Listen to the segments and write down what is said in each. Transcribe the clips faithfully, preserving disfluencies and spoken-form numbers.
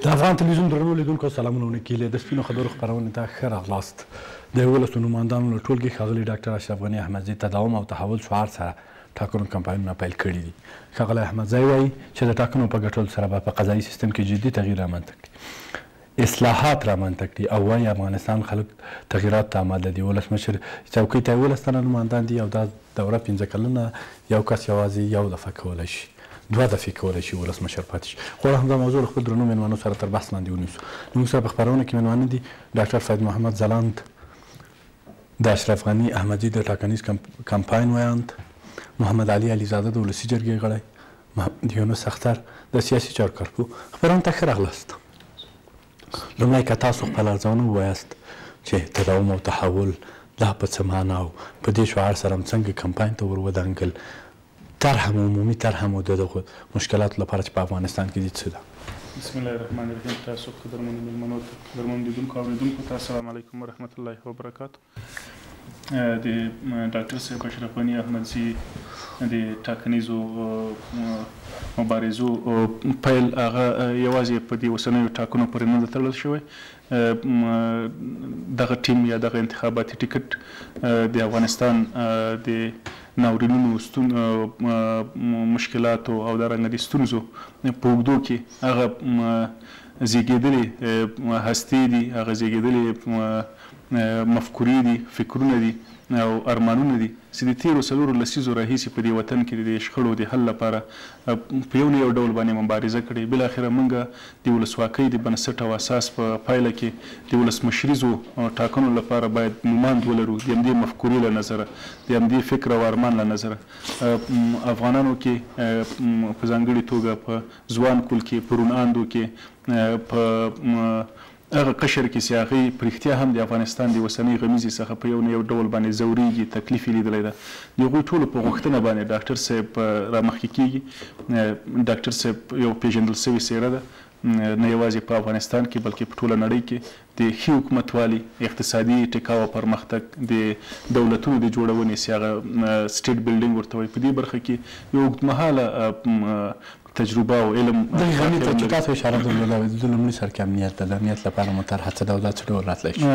د افغان تلویزیون درنو لیدونکو سلامونه ونکیلې د سپینو خبرو خپرونې ته ښه راغلاست. د یولسو نوماندانو له ټولګې ښاغلي ډاکټر اشرف غني احمدزي تداوم او تحول شعار سره ټاکنو کمپاینونه پیل کړي دي. ښاغلی احمدزی وایي چې د ټاکنو په ګټلو سره به په قضایي سیستم کې جدي تغییر رامنځته کړي، اصلاحات رامنځته کړي او وایي افغانستان خلک تغییرات ته آماده دي. ولسمشر چوکۍ ته یولس تنه نوماندان دي او دا دوره پنځه کلنه، یو کس یوازې یو دفعه کولی شي، دوه دفعې کولی شي ولسمشر پاتې شي. خو همدا موضوع له خپل درنو مېلمنو سره تر بحث لاندې ونیسو. زموږ سره په خپرونه کې مېلمانه دي ډاکټر فید محمد ځلاند د اشرف غني احمدزي د ټاکنیز کمپاین ویاند، محمد علي علیزاده د ولسي جرګې غړی، محمد یونس اختر د سیاسي چارو کارپو. خپرونه ته ښه راغلاست. لومړی که تاسو خپل ارزونه ووایاست چې تداوم او تحول دا په څه معنا او په دې شعار سره هم څنګه کمپاین ته ور ودانګل، طرح مو عمومي طرح مو د دغو مشکلاتو لپاره چې په افغانستان کې دي څه ده؟ بسم الله الرحمن الرحیم. تاسو قدرمنو مېلمنو قدرمنو لیدونکو او اورېدونکو ته السلام علیکم ورحمت الله وبرکاتو. د ډاکټر صاحب اشرف غني احمدزي د ټاکنیزو مبارزو پیل هغه یوازې په دې اوسنیو ټاکنو پورې نه ده تړل شوی. دغه ټیم یا دغه انتخاباتي ټیکټ د افغانستان د ناورینونو مشکلاتو او دارنګه د ستونزو په اوږدو کې هغه زیږېدلې هستې دي، هغه زیږېدلې مفکورې دي، فکرونه دي او ارمانونه دي چې د تېرو څلورو لسیزو راهیسې په دې وطن کې د شخړو د حل لپاره په یو نه یو ډول باندې مبارزه کړې. بالاخره موږ د ولسواکۍ د بنسټ او اساس په پایله کې د ولسمشریزو ټاکنو لپاره باید نوماند ولرو. د همدې مفکورې له نظره، د همدې فکر او ارمان له نظره افغانانو کې په ځانګړې توګه په ځوان کول کې، په روڼ اندو کې، په هغه قشر کې چې هغوی په رښتیا هم د افغانستان د اوسنۍ غمیزې څخه په یو نه یو ډول باندې ځورېږي، تکلیف یې لیدلی ده. د هغوی ټولو په غوښتنه باندې ډاکټر صاحب رامخکې کېږي. ډاکټر صاحب یو پیژندل سوې څېره ده، نه یوازې په افغانستان کې بلکې په ټوله نړۍ کې د ښې حکومتوالي، اقتصادي ټیکاو او پرمختګ، د دولتونو د جوړونې چې هغه سټیټ بلډینګ ورته وایي، په دې برخه کې یو اوږدمهاله تجربه او علم. دغې غني ته چې تاسو اشاره درلوده، د لومړي سر کې امنیت ده، د امنیت لپاره مو طرحه څه ډول ده، څه ډول راتلی شي؟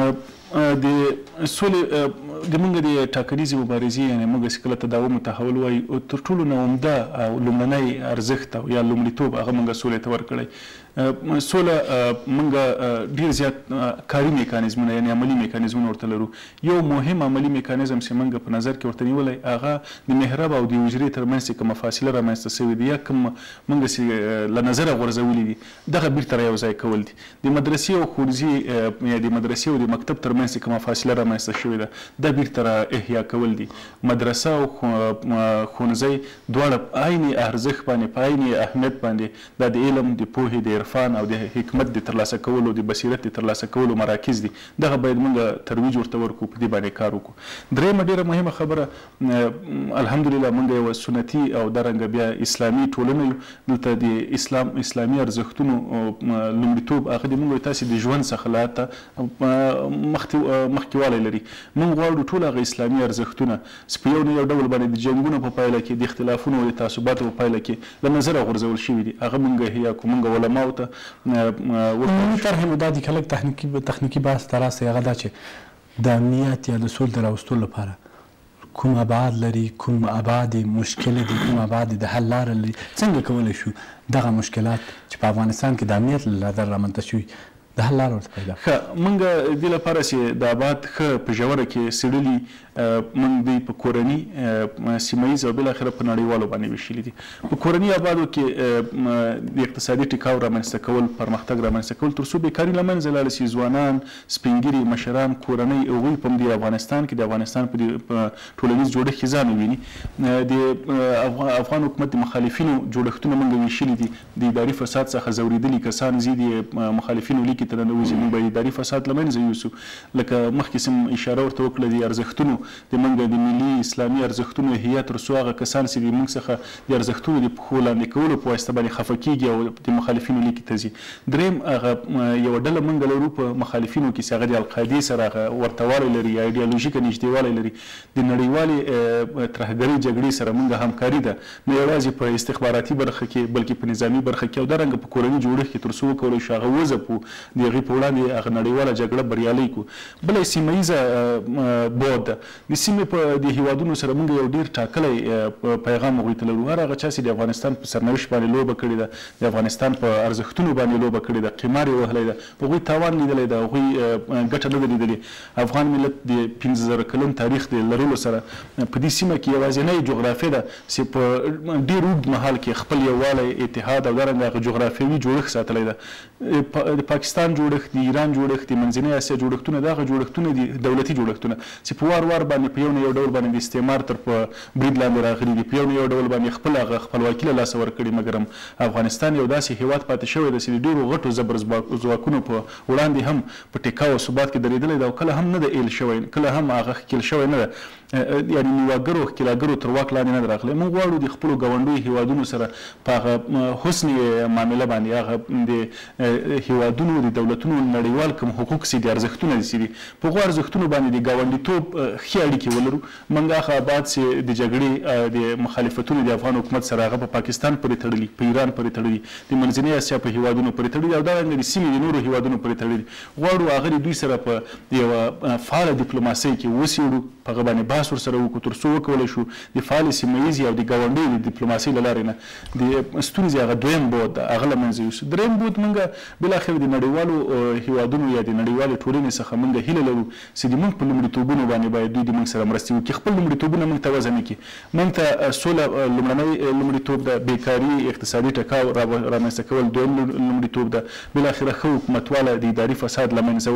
د سولې د موږ د ټاکنیزې مبارزې یعنې موږ چې کله تداوم او تحول وایو، تر ټولو نه عمده او لومړنی ارزښت او یا لومړیتوب هغه موږ سولې ته ورکړی. سوله موږ ډېر زیات کاري میکانیزمونه یعنې عملي میکانیزمونه ورته لرو. یو مهم عملي میکانیزم چې موږ په نظر کې ورته نیولی هغه د محراب او د حجرې ترمنځ چې کومه فاصله رامنځته سوې ده یا کوم موږ چې له نظره غورځولي دي، دغه بیرته را یو ځای کول دي. د مدرسې او ښوونځي یا د مدرسې او د مکتب ترمنځ چې کومه فاصله رامنځته شوې ده، دا بیرته را احیا کول دي. مدرسه او ښوونځی دواړه عین ارزښت باندې، په عین اهمیت باندې دا د علم، د پوهې، د عرفان او د حکمت د ترلاسه کولو، د بصیرت د ترلاسه کولو مراکز دي. دغه باید موږ ترویج ورته ورکړو، په دې باندې کار وکړو. درېیمه ډېره مهمه خبره، الحمدلله موږ یوه سنتي او دارنګه بیا اسلامي ټولنه یو. دلته د اسلام اسلامي ارزښتونو لومړیتوب هغه د موږ تاسې د ژوند څخه لا ته مخکې والی لري. موږ غواړو ټول هغه اسلامي ارزښتونه چې په یو نه یو ډول باندې د جنګونو په پایله کې، د اختلافونو او د تعصباتو په پایله کې له نظره غورځول شوي دي، هغه موږ احیا کړو. موږ علماو ته عمومي طرح مو دا دي که لږ تخنیکي تخنیکي بحث ته راسئ، هغه دا چې د امنیت یا د سولې د راوستلو لپاره کوم ابعاد لري، کوم ابعاد مشکل دي، کوم ابعاد د حل لاره لري، څنګه کولی شو دغه مشکلات چې په افغانستان کې د امنیت له نظره رامنځته شوي د حل لاره ورته پیدا کړو؟ ښه، موږ دې لپاره چې د ابعاد ښه په ژوره کې څېړلي، موږ دوی په کورني، سیمه ییز او بالاخره په نړیوالو باندې ویشلي دي. په کورني ابعادو کې د اقتصادي ټیکاو رامنځته کول، پرمختګ رامنځته کول، تر څو بیکاري له منځه لاړه شي، ځوانان، سپین ږیري، مشران، کورنۍ هغوی په همدې افغانستان کې د افغانستان په ټولنیز جوړښت کې ځان وویني. د افغان حکومت د مخالفینو جوړښتونه موږ ویشلي دي. د اداري فساد څخه ځورېدلي کسان، زه د مخالفینو لیکي کې ته ننوځي موږ به اداري فساد له منځه یوسو. لکه مخکې سم اشاره ورته وکړه د ارزښتونو د موږ د ملي اسلامي ارزښتونو هیئت تر څو هغه کسان چې د موږ څخه د ارزښتونو د پښو لاندې کولو په واسطه باندې خفه کېږي او د مخالفینو لیکې ته ځي. دریم هغه یوه ډله موږ لرو په مخالفینو کې چې هغه د القاعدې سره هغه ورته والی لري یا ایډیالوژیکه نږدېوالی لري. د نړیوالې ترهګرۍ جګړې سره موږ همکاري ده نه یوازې په استخباراتي برخه کې بلکې په نظامي برخه کې او دارنګه په کورني جوړښت کې تر څو وکولی شو هغه وځپو د هغې په وړاندې هغه نړیواله جګړه بریالۍ کړو. بله سیمه ییزه بعد ده. د سیمې په د هیوادونو سره موږ یو ډېر ټاکلی پیغام هغوی ته لرو. هر هغه چا چې د افغانستان په سرنوشت باندې لوبه کړې ده د افغانستان په ارزښتونو باندې لوبه کړې ده قمار یې وهلی ده هغوی تاوان لیدلی ده هغوی ګټه نه ده لیدلې. افغان ملت د پنځه زره کلن تاریخ د لرلو سره په دې سیمه کې یوازینۍ جغرافیه ده چې په ډېر اوږد مهال کې خپل یووالی اتحاد او دارنګه هغه جغرافیوي جوړښت ساتلی ده. د پاکستان جوړښت د ایران جوړښت د منځنۍ اسیا جوړښتونه دغه جوړښتونه دي دولتي جوړښتونه چې په وار وار باندې په یو نه یو ډول باندې د استعمار تر په برید لاندې راغلي دي په یو نه یو ډول باندې خپل هغه خپلواکي له لاسه ورکړي. مګر افغانستان یو داسې هیواد پاتې شوی ده چې د ډېرو غټو زبر ځواکونو په وړاندې هم په ټیکا او ثبات کې درېدلی ده او کله هم نه ده ایل شوی کله هم هغه ښکیل شوی نه ده یعنې نیواګرو ښکیلاګرو تر واک لاندې نه ده راغلی. موږ غواړو د خپلو ګاونډیو هیوادونو سره په هغه حسن معامله باندې هغه د هیوادونو د دولتونو نړیوال کوم حقوق چې دي ارزښتونه چې دي په هغو ارزښتونو باندې د ګاونډیتوب ښې اړیکې ولرو. موږ هغه ابعاد چې د جګړې د مخالفتونو د افغان حکومت سره هغه په پاکستان پورې تړلي په ایران پورې تړلي د منځنۍ اسیا په هیوادونو پورې تړلي او دارنګه د سیمې د نورو هیوادونو پورې تړلي. غواړو هغه د دوی سره په یوه فعاله ډیپلوماسۍ کې وڅېړو په هغه باندې بحث ورسره وکړو تر څو وکولی شو د فعالې سیمه ییزې او د ګاونډیو د ډیپلوماسۍ له لارې نه د ستونزې هغه دویم بود ده هغه له منځه یوسو. دریم بود موږ بالاخره د نړیوالو هیوادونو یا د نړیوالې ټولنې څخه موږ هیله لرو چې د موږ په لومړیتوبونو باندې باید دوی د موږ سره مرستې وکړي خپل لومړیتوبونه موږ ته وضع نه کړي. موږ ته سوله لومړنی لومړیتوب ده بیکاري اقتصادي ټکاو رامنځته کول دویم لومړیتوب ده بالاخره ښه حکومتواله د اداري فساد له منځه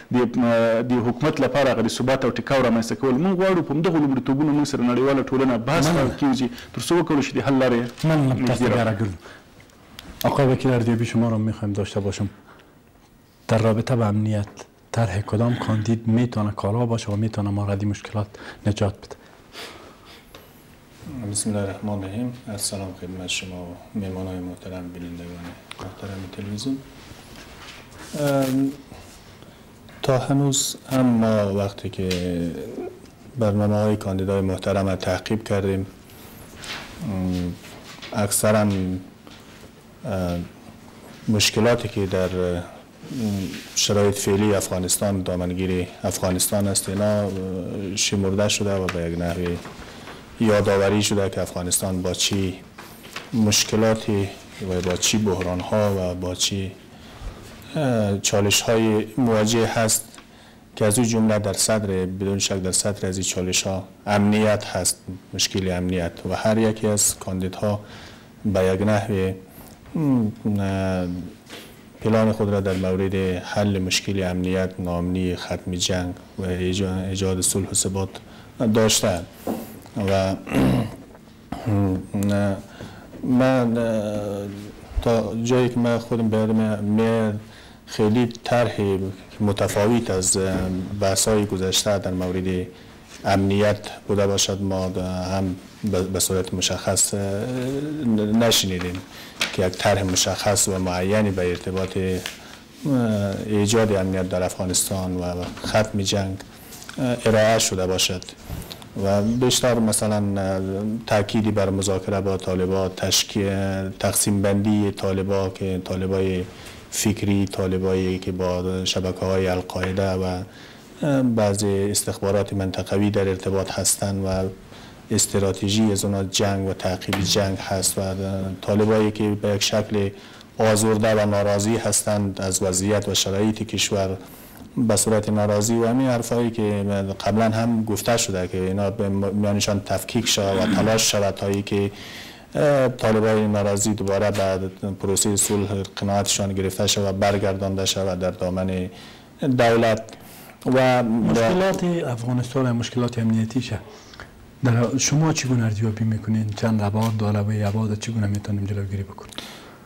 وړل د حکومت لپاره هغه د ثبات او ټکاو رامنځته کول. موږ غواړو په همدغو لومړیتوبونو موږ سره نړیواله ټولنه بحث کیږي تر څو وکولی شي د حل لارې من متشکرم. آقای وکیل اردیابی شما را میخوایم داشته باشم در رابطه با امنیت طرح کدام کاندید میتونه کارا باشه و میتونه ما را از مشکلات نجات بده؟ بسم الله الرحمن الرحیم. السلام خدمت شما و مهمانان محترم بینندگان محترم تلویزیون. تا هنوز هم ما وقتی که برنامه های کاندیدای محترم را تعقیب کردیم اکثرا مشکلاتی که در شرایط فعلی افغانستان دامنگیر افغانستان است اینا شمرده شده و به یک نحوی یادآوری شده که افغانستان با چی مشکلاتی و با چی بحران ها و با چی چالش های مواجه هست که از اون جمله در صدر بدون شک در صدر از این چالش ها امنیت هست مشکل امنیت و هر یکی از کاندیدها به یک نحوی پلان خود را در مورد حل مشکل امنیت ناامنی ختم جنگ و ایجاد صلح و ثبات داشتند و من تا جایی که من خودم بیادم خیلی طرح متفاوت از بحث‌های گذشته در مورد امنیت بوده باشد ما هم به صورت مشخص نشنیدیم که یک طرح مشخص و معینی به ارتباط ایجاد امنیت در افغانستان و ختم جنگ ارائه شده باشد و بیشتر مثلا تأکیدی بر مذاکره با طالبان تشکیل تقسیم بندی طالبان که طالبای فکری طالبایی که با شبکه‌های القاعده و بعضی استخبارات منطقوی در ارتباط هستند و استراتژی از اونها جنگ و تعقیب جنگ هست و طالبایی که به یک شکل آزرده و ناراضی هستند از وضعیت و شرایط کشور به صورت ناراضی و همین حرفایی که قبلا هم گفته شده که اینا میانشان تفکیک شود و تلاش شود تا که طالبای ناراضی دوباره بعد پروسه صلح قناعتشان گرفته شود و برگردانده شود در دامن دولت و مشکلات افغانستان مشکلات امنیتی شه در شما چگونه ارزیابی میکنین چند ابعاد داره و ابعاد چگونه میتونیم جلوگیری بکنیم؟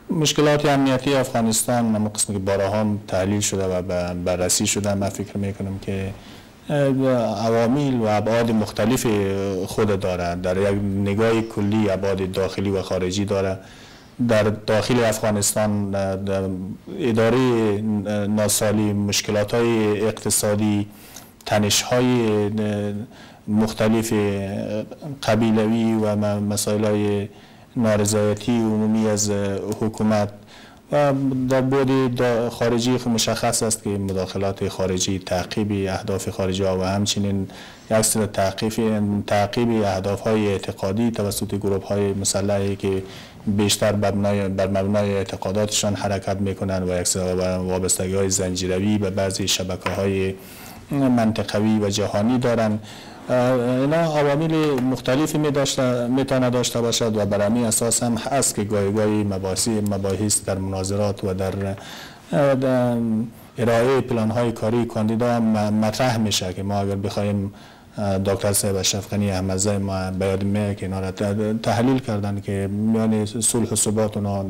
مشکلات امنیتی افغانستان من قسمی که بارها هم تحلیل شده و بررسی شده، من فکر میکنم که عوامل و ابعاد مختلف خود داره. در یک نگاه کلی ابعاد داخلی و خارجی داره. در داخل افغانستان اداره ناسالی، مشکلات های اقتصادی، تنش های مختلف قبیلوی و مسائل های نارضایتی عمومی از حکومت و در بعد خارجی مشخص است که مداخلات خارجی، تعقیب اهداف خارجی و همچنین یک سری تعقیب تعقیب اهداف های اعتقادی توسط گروه های مسلحی که بیشتر بر مبنای اعتقاداتشان حرکت میکنند و یک سری وابستگی های زنجیروی به بعضی شبکه های منطقوی و جهانی دارند. اینا عوامل مختلفی می داشته میتونه داشته باشد و بر همین اساس هم هست که گاهی گاهی مباحث مباحث در مناظرات و در, در ارائه پلان های کاری کاندیدا مطرح میشه که ما اگر بخوایم دکتر صاحب اشرف غنی احمدزی ما به یاد میاد که اینا را تحلیل کردن که میان صلح و ثبات اونا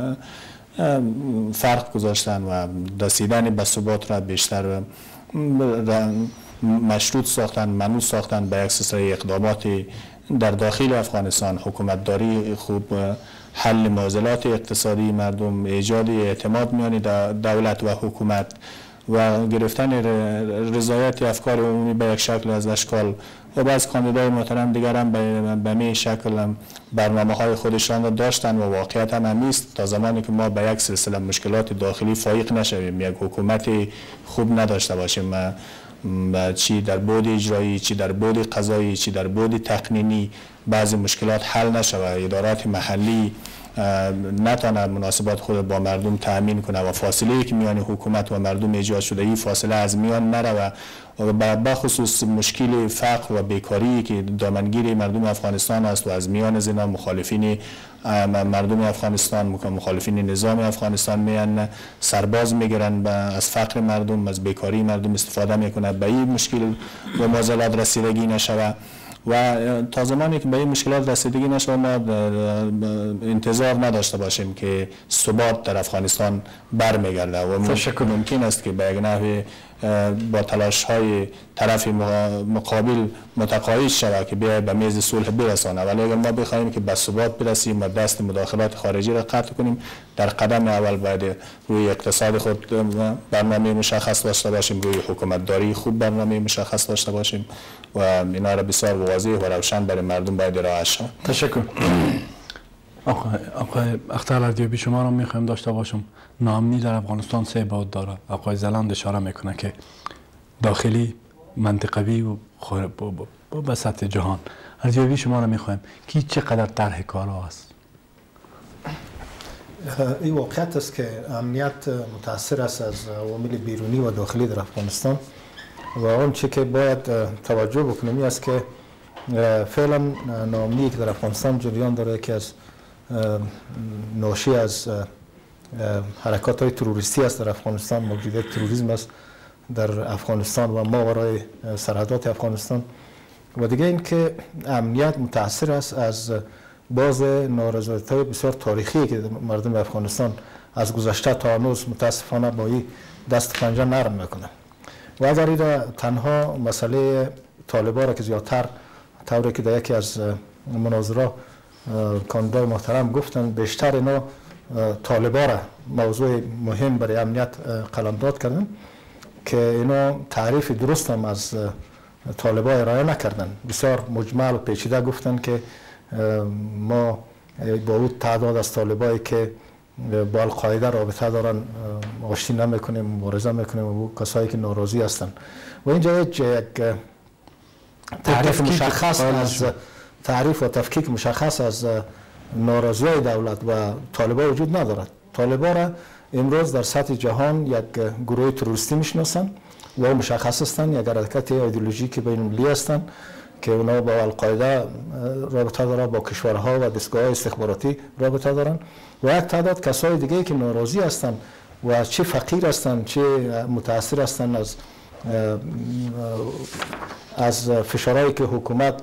فرق گذاشتن و رسیدن به ثبات را بیشتر مشروط ساختن، منوط ساختن به یک سلسله اقدامات در داخل افغانستان، حکومتداری خوب، حل معضلات اقتصادی مردم، ایجاد اعتماد میان دولت و حکومت و گرفتن رضایت افکار عمومی به یک شکل از اشکال و بعض کاندیدای محترم دیگر هم به می شکل برنامه های خودشان را داشتن و واقعیت هم همیست تا زمانی که ما به یک سلسله مشکلات داخلی فائق نشویم، یک حکومت خوب نداشته باشیم، چی در بعد اجرایی، چی در بعد قضایی، چی در بعد تقنینی بعضی مشکلات حل نشود، ادارات محلی نتونه مناسبات خود با مردم تأمین کنه و فاصله که میان حکومت و مردم ایجاد شده این فاصله از میان نره و بخصوص مشکل فقر و بیکاری که دامنگیر مردم افغانستان است و از میان زنا مخالفین مردم افغانستان، مخالفین نظام افغانستان میان سرباز میگیرن از فقر مردم، از بیکاری مردم استفاده میکنه، به این مشکل و معضلات رسیدگی نشود و تا زمانی که به این مشکلات رسیدگی نشود ما انتظار نداشته باشیم که ثبات در افغانستان برمیگرده و ممکن است که به یک نحو با تلاش های طرف مقابل متقاعد شود که بیاید به میز صلح برسانه، ولی اگر ما بخواهیم که به ثبات برسیم و دست مداخلات خارجی را قطع کنیم، در قدم اول باید روی اقتصاد خود برنامه مشخص داشته باشیم، روی حکومتداری خوب برنامه مشخص داشته باشیم و اینا را بسیار واضح و روشن برای مردم باید ارائه شود. تشکر. آقای آقای اختر اردیابی، شما را میخوایم داشته باشم. ناامنی در افغانستان سه بعد داره. آقای زلاند اشاره میکنه که داخلی، منطقوی و به سطح جهان. اردیابی شما را میخوایم که چقدر طرح کارها است؟ این واقعیت است که امنیت متاثر است از عوامل بیرونی و داخلی در افغانستان و اون چی که باید توجه بکنیم است که فعلا ناامنی که در افغانستان جریان داره که از ناشی از حرکات های تروریستی است در افغانستان، موجودیت تروریسم است در افغانستان و ماورای سرحدات افغانستان و دیگه این که امنیت متاثر است از باز نارضایتی‌های بسیار تاریخی که مردم افغانستان از گذشته تا هنوز متاسفانه با این دست پنجه نرم میکنه و اگر این تنها مسئله طالبان را که زیادتر طوری که در یکی از مناظره کاندیدای محترم گفتن بیشتر اینا طالبان را موضوع مهم برای امنیت قلمداد کردن که اینا تعریف درست هم از طالبان ارائه نکردن، بسیار مجمل و پیچیده گفتن که ما با اون تعداد از طالبایی که با القاعده رابطه دارن آشتی نمیکنیم، مبارزه میکنیم و کسایی که ناراضی هستن و اینجا یک تعریف مشخص از تعریف و تفکیک مشخص از ناراضی های دولت و طالبان وجود ندارد. طالبان را امروز در سطح جهان یک گروه تروریستی میشناسن و مشخص هستند، یک حرکت ایدئولوژیکی بین المللی هستند که اونا با القاعده رابطه دارن، با کشورها و دستگاه استخباراتی رابطه دارن و یک تعداد کسای دیگه که ناراضی هستند و چه فقیر هستند چه متاثر هستند از از فشارهایی که حکومت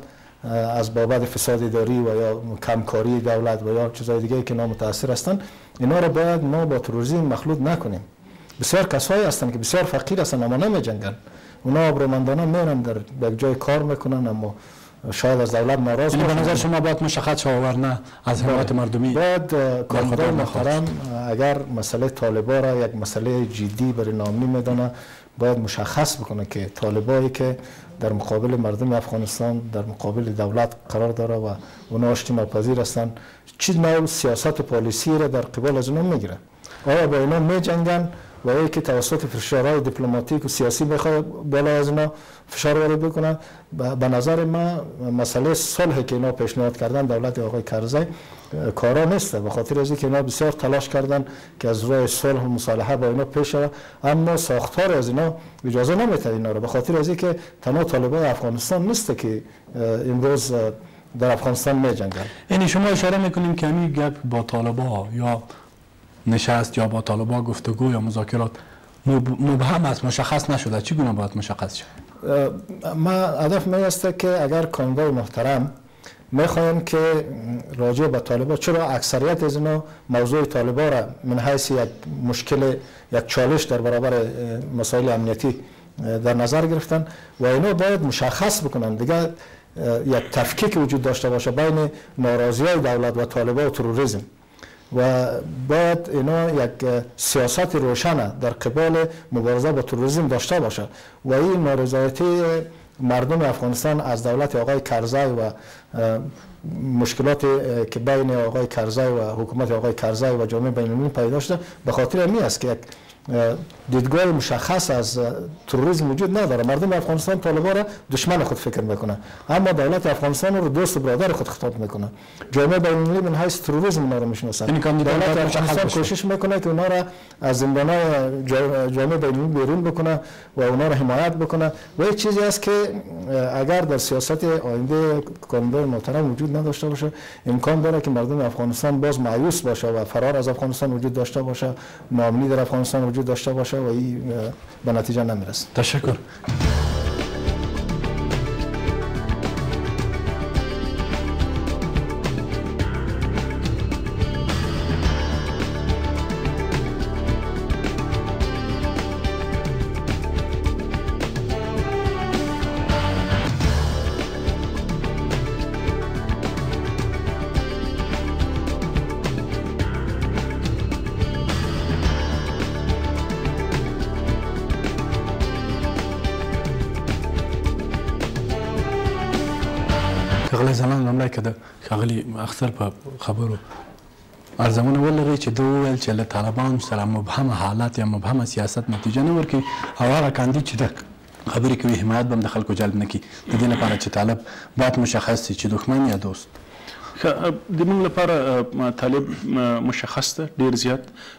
از بابت فساد اداری و یا کمکاری دولت و یا چیزهای دیگه که اینا متاثر هستند، اینا رو باید ما با تروریسم مخلوط نکنیم. بسیار کسایی هستند که بسیار فقیر هستند اما نمیجنگن، اونا آبرومندانه میرن در یک جای کار میکنن اما شاید از دولت ناراض باشن. به نظر شما باید مشخص شود ورنه از حمایت مردمی باید کاندیدای محترم اگر مسئله طالبا را یک مسئله جدی برای نامنی میدانه باید مشخص بکنه که طالبایی که در مقابل مردم افغانستان در مقابل دولت قرار داره و اونا اجتماع پذیر هستند چه نوع سیاست و پالیسی را در قبال از اونا میگیره. آیا با اینا میجنگن و یا که توسط فشارهای دیپلماتیک و سیاسی بخواد بالا از اینا فشار وارد بکنن؟ به نظر من مسئله صلح که اینا پیشنهاد کردن دولت آقای کرزی کارا نیست، به خاطر از اینکه اینا بسیار تلاش کردن که از راه صلح و مصالحه با اینا پیش بره، اما ساختار از اینا اجازه نمیده اینا رو، به خاطر از اینکه تنها طالبان افغانستان نیست که امروز در افغانستان میجنگن. یعنی شما اشاره میکنیم که همین گپ با طالبان یا نشست یا با طالبان گفتگو یا مذاکرات مبهم است، مشخص نشده، چگونه باید مشخص شد؟ ما هدف من است که اگر کاندیدای محترم میخواین که راجع به طالبان، چرا اکثریت از اینا موضوع طالبان را من حیث یک مشکل یک چالش در برابر مسائل امنیتی در نظر گرفتن و اینا باید مشخص بکنن دیگه یک تفکیک وجود داشته باشه بین ناراضی‌های دولت و طالبان و تروریسم و باید اینا یک سیاست روشن در قبال مبارزه با تروریسم داشته باشه و این نارضایتی مردم افغانستان از دولت آقای کرزی و مشکلات که بین آقای کرزی و حکومت آقای کرزی و جامعه بین‌المللی پیدا شده به خاطر همین است که یک دیدگاه مشخص از تروریسم وجود نداره. مردم افغانستان طالبان را دشمن خود فکر میکنه اما دولت افغانستان رو دوست و برادر خود خطاب میکنه. جامعه بین‌المللی من حیث تروریسم اونا رو میشناسن. دولت افغانستان کوشش میکنه که اونا را از زندان‌های جامعه بین‌المللی بیرون بکنه و اونا را حمایت بکنه و این چیزی است که اگر در سیاست آینده کاندیدای محترم وجود نداشته باشه امکان داره که مردم افغانستان باز مایوس باشه و فرار از افغانستان وجود داشته باشه، ناامنی در افغانستان وجود داشته باشه و این به نتیجه نمیرسه. تشکر. ښاغلی ځلاند لومړی که د ښاغلي اختر په خبرو ارزونه ولرئ چې ده وویل چې له طالبانو سره مبهمه حالات یا مبهمه سیاست نتیجه نه ورکوي او هغه کاندید چې د خبرې کوي حمایت به هم د خلکو جلب نه کړي، د دې لپاره چې طالب باید مشخص شي چې دښمن یا دوست. د موږ لپاره طالب مشخص ده، ډېر زیات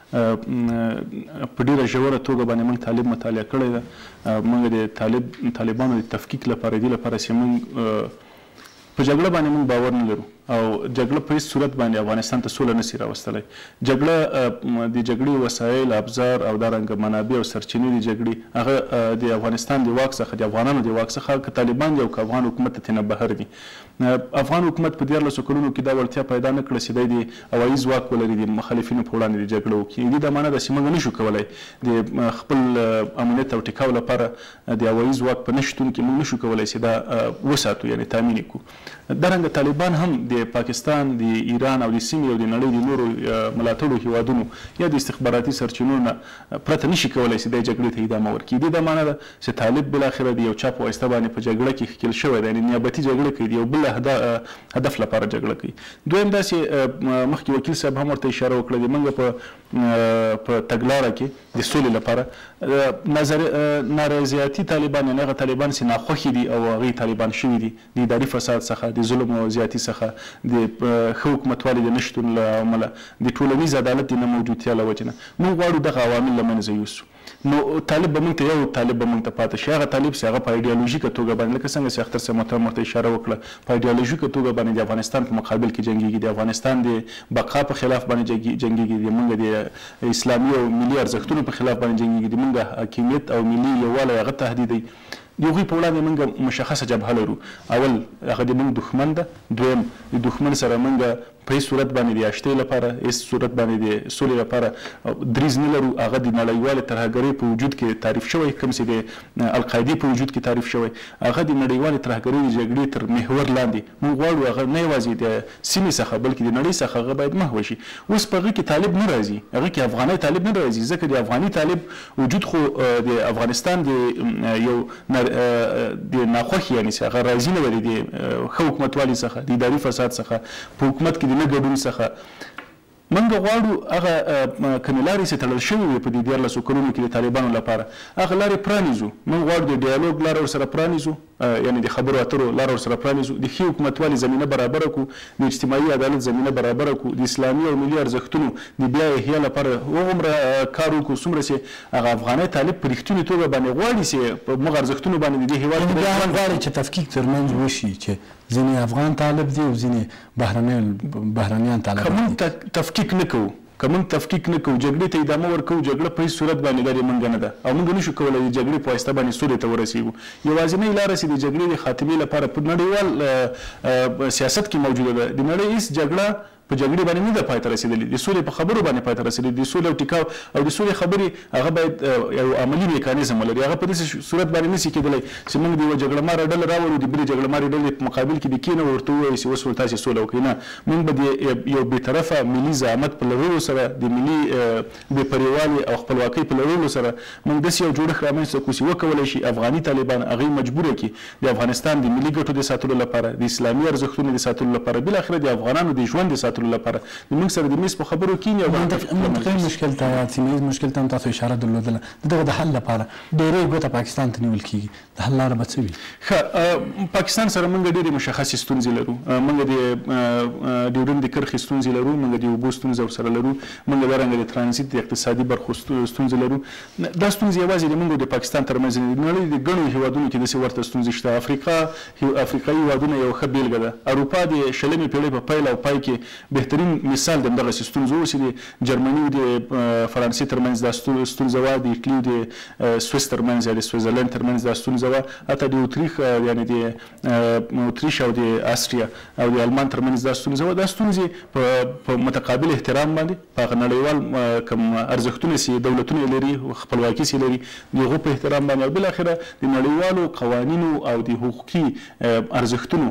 په ډېره ژوره توګه باندې موږ طالب مطالعه کړی ده. موږ د طالب طالبانو د تفکیک لپاره دې لپاره چې موږ په جګړه باندې موږ باور نه لرو او جګړه په هیڅ صورت باندې افغانستان ته سوله نشي راوستلی. جګړه د جګړې وسایل، ابزار او دارنګه منابع او سرچینې د جګړې هغه د افغانستان د واک څخه د افغانانو د واک څخه که طالبان دي او که افغان حکومت ته نه بهر دي. افغان حکومت په دیارلسو کلونو کې دا وړتیا پیدا نه کړه چې دی د هوایي ځواک ولري د مخالفینو په وړاندې د جګړه وکړي. دې دا معنی ده چې موږ نشو کولی د خپل امنیت او ټیکاو لپاره د هوایي ځواک په نشتون کې موږ نشو کولی چې دا وساتو یعنې تامین کړو. دارنګه طالبان هم د پاکستان، د ایران او د سیمې او د نړۍ د نورو ملاتړو هیوادونو یا د استخباراتي سرچینو نه پرته نشي کولی چې د جګړې ته ادامه ورکړي. دې دا معنی ده چې طالب بالاخره د یو چا په واسطه باندې په جګړه کې ښکیل شوی دی، یعنې نیابتي جګړه کوي، د یو بل هدف لپاره جګړه کوي. دویم داسې مخکې وکیل صاحب هم ورته اشاره وکړه د موږ په په تګلاره کې د سولې لپاره نارضایتي طالبان یعنې هغه طالبان چې ناخوښې دي او هغوی طالبان شوي دي د اداري فساد څخه، د ظلم او زیاتي څخه، د ښه حکومتوالي د نشتون له امله، د ټولنیز عدالت د نه موجودتیا له وجې نه موږ غواړو دغه عوامل له منځه یوسو. نو طالب به موږ ته یو طالب به موږ ته پاتې شي، هغه طالب چې هغه په ایډیالوژیکه توګه باندې لکه څنګه چې اختر صاحب محترم ورته اشاره وکړه په ایډیالوژیکه توګه باندې د افغانستان په مقابل کې جنګېږي، د افغانستان د بقا په خلاف باندې جنګېږي، د موږ د اسلامي او ملي ارزښتونو په خلاف باندې جنګېږي، د موږ حاکمیت او ملي یووالی هغه تهدیدوي. د هغوی په وړاندې موږ مشخصه جبهه لرو. اول هغه د موږ دښمن ده، دویم د دښمن سره موږ په هېڅ صورت باندې د اشتۍ لپاره هېڅ صورت باندې د سولې لپاره دریځ نه لرو. هغه د نړیوالې ترهګرۍ په وجود کې تعریف شوی، کوم چې د القاعدې په وجود کې تعریف شوی، هغه د نړیوالې ترهګرۍ د جګړې تر محور لاندې موږ غواړو هغه نه یوازې د سیمې څخه بلکې د نړۍ څخه هغه باید محو شي. اوس په هغه کې طالب نه راځي، هغه کې افغاني طالب نه راځي، ځکه د افغاني طالب وجود خو د افغانستان د یو د ناخوښي یعنې چې هغه راضي نه لري د ښه حکومتوالي څخه، د اداري فساد څخه، په حکومت کې د نه ګډون څخه. موږ غواړو هغه کومې لارې چې تړل شوې وي په دې دیارلسو کلونو کې د طالبانو لپاره هغه لارې پرانیزو. موږ غواړو د ډیالوګ لاره ورسره پرانیزو، یعنې د خبرو اترو لاره ورسره پرانیزو، د ښې حکومتوالي زمینه برابره کړو، د اجتماعي عدالت زمینه برابره کړو، د اسلامي او ملي ارزښتونو د بیا احیا لپاره هغومره کار وکړو څومره چې هغه افغاني طالب په رښتونې توګه باندې غواړي چې په همغه ارزښتونو باندې د دې هېواد بیا هم غواړي چې تفکیک ترمنځ وشي، چې ځینې افغان طالب دي او ځینې بهرنیان طالبان دي. که موږ تفکیک نه کوو که موږ تفکیک نه کوو، جګړې ته ادامه ورکوو، جګړه په هېڅ صورت باندې دا د موږ نه ده او موږ نشو کولی د جګړې په واسطه باندې سولې ته ورسېږو. یوازینۍ لاره چې د جګړې د خاتمې لپاره په نړیوال سیاست کې موجوده ده، د نړۍ هېڅ جګړه په جګړې باندې نه ده پای ته رسېدلې، د سولې په خبرو باندې پای ته رسېدلې. د سولې او ټیکاو او د سولې خبرې هغه باید یو عملي میکانیزم ولري. هغه په داسې صورت باندې نشي کېدلی چې موږ د یوه جګړه ماره ډله راوړو، د بلې جګړه مارې ډلې په مقابل کې د کېنه ورته ووایو چې اوس تاسې سوله وکړئ. نه، موږ به د یو بېطرفه ملي زعامت په لرلو سره، د ملي بېپرېوالي او خپلواکۍ په لرلو سره موږ داسې یو جوړښت رامنځته کړو چې وکولی شي افغاني طالبان هغوی مجبوره کړي د افغانستان د ملي ګټو د ساتلو لپاره، د اسلامي ارزښتونو د ساتلو لپاره، بالاخره د افغانانو د ژوند د ساتلو لپاره موږ سره د میز په خبرو کېني. او منطقي مشکل ته یا سیمه ییز مشکل ته هم تاسو اشاره درلودله، د دغه د حل لپاره ډېری ګوته پاکستان ته نیول کېږي، د حل لاره به څه وي؟ ښه، پاکستان سره موږ ډېرې مشخصې ستونزې لرو. موږ د ډیورنډ د کرښې ستونزې لرو، موږ د اوبو ستونزه ورسره لرو، موږ دارنګه د ترانزیت د اقتصادي برخو ستونزې لرو. دا ستونزې یوازې د موږ او د پاکستان ترمنځ نه دي، د نړۍ د ګڼو هېوادونو کې داسې ورته ستونزې شته. افریقا افریقایي هېوادونه یو ښه بېلګه ده. اروپا د شلمې پېړۍ په پیل او پای کې بهترین مثال د همدغسې ستونزو و چې د جرمني او د فرانسې ترمنځ دا ستونزه وه، د ایټلي او د سویس ترمنځ یا د سویزرلند ترمنځ دا ستونزه وه، حتی د اتریخ یعنې د اتریش او د آسټریا او د آلمان ترمنځ دا ستونزه وه. دا ستونزې په متقابل احترام باندې په هغه نړیوال کوم ارزښتونه چې دولتونه یې لري، خپلواکي چې لري، د هغو په احترام باندې او بالاخره د نړیوالو قوانینو او د حقوقي ارزښتونو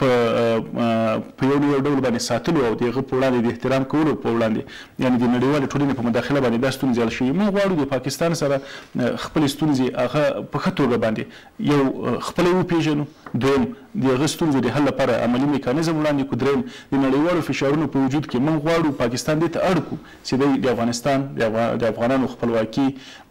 په یو نه یو ډول باندې ساتلو او د هغه په وړاندې د احترام کولو په وړاندې، یعنې د نړیوالې ټولنې په مداخله باندې دا ستونزې حل شوي. موږ غواړو د پاکستان سره خپلې ستونزې هغه په ښه توګه باندې یو خپله وپېژنو، دویم د هغه ستونزو د حل لپاره عملي میکانیزم وړاندې کړو، دریم د نړیوالو فشارونو په وجود کې موږ غواړو پاکستان دې ته اړ کړو چې د افغانستان د افغانانو خپلواکي،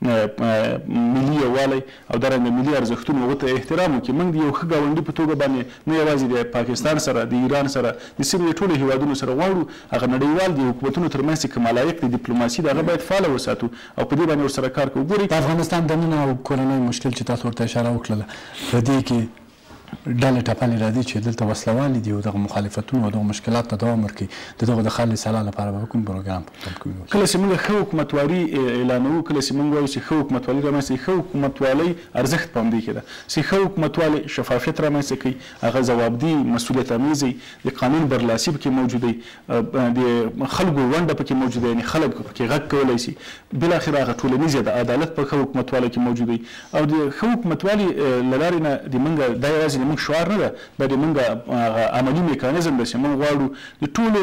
ملي یووالی او دارنګه ملي ارزښتونو هغو ته احترام وکړي. موږ د یو ښه ګاونډي په توګه باندې نه یوازې د پاکستان سره، د ایران سره، د سیمې د ټولو هېوادونو سره غواړو هغه نړیوال د حکومتونو ترمنځ چې کوم علایق د ډیپلوماسي د هغه باید فعاله وساتو او په دې باندې ورسره کار کوو. ګورئ، د افغانستان دننه او کورنۍ مشکل چې تاسو ورته اشاره وکړله، په دې کې ډلې ټپلې راځي چې دلته وسلوالي دي او دغه مخالفتونو او دغه مشکلات ته دوام ورکوي. د دغو د حل صلاح لپاره به کوم پروګرام کوي؟ کله چې موږ ښه حکومتوالي اعلانوو، کله چې موږ وایو چې ښه حکومتوالي رامنځته ښه حکومتوالۍ ارزښت په همدې کې ده چې ښه حکومتوالي شفافیت رامنځته کوي، هغه ځوابدي، مسؤلیت امیز وي، د قانون برلاسي پکې موجوده وي، د خلکو ونډه پکې موجوده وي، یعنې خلک پکې غږ کولی شي، بالاخره هغه ټولنیز د عدالت په ښه حکومتوالۍ کې موجوده وي. او د ښه حکومتوالي له لارې نه د موږ دا یوازې د موږ شعار نه ده، دا د موږ عملي میکانیزم ده چې موږ غواړو د ټولو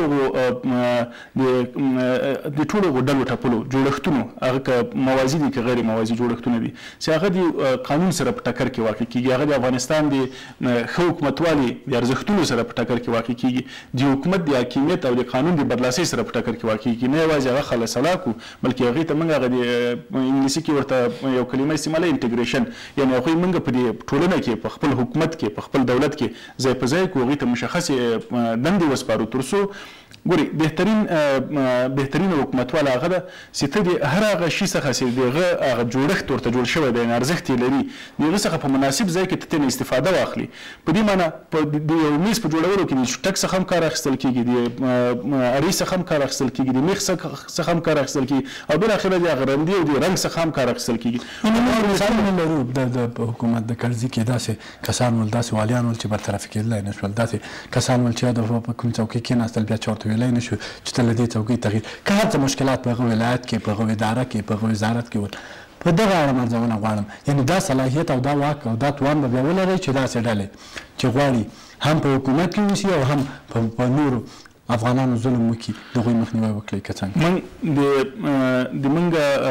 د ټولو هغو ډلو ټپلو جوړښتونو، هغه که موازي دي که غیر موازي جوړښتونه دي، چې هغه د قانون سره په ټکر کې واقع کېږي، هغه د افغانستان د ښه حکومتوالي د ارزښتونو سره په ټکر کې واقع کېږي، د حکومت د حاکمیت او د قانون د برلاسۍ سره په ټکر کې واقع کېږي. نه یوازې هغه خلصلا کړو بلکې هغې ته موږ هغه د انګلیسي کې ورته یو کلمه استعمالوي، انټګریشن، یعنې هغوی موږ په دې ټولنه کې په خپل حکومت کې په خپل دولت کې ځای په ځای کړو، هغوی ته مشخصې دندې وسپارو تر څو ګوري بهترین بهترین حکومتواله هغه ده چې ته د هر هغه شي څخه چې د هغه هغه جوړښت ورته جوړ شوی دی ارزښت یې لري د هغه څخه په مناسب ځای کې ته ترې استفاده واخلي په دې معنی په د یو میز په جوړولو کې د چټک څخه هم کار اخیستل کېږي د ارۍ څخه هم کار اخیستل کېږي د میخ څخه هم کار اخیستل کېږي او بالاخره د هغه رندې او د رنګ څخه هم کار اخیستل کېږي مثالونه لرو د حکومت د کرزي کې داسې کسان ول داسې والیان ول چې برطرف کېدلی نه شول داسې کسان ول چې د په کوم څوکۍ کېناستل بیا چا ورته ویلی نه شو چې ته له دې څوکۍ تغییر که هر څه مشکلات په هغه ولایت کې په هغه اداره کې په هغه وزارت کې ول په دغه اړه مرزونه غواړم یعنی دا صلاحیت او دا واک او دا توان به بیا ولرئ چې داسې ډلې چې غواړي هم په حکومت کې اوسي او هم په نورو افغانانو ظلم وکړي د هغوی مخنیوی وکړي که څنګه موږ د موږ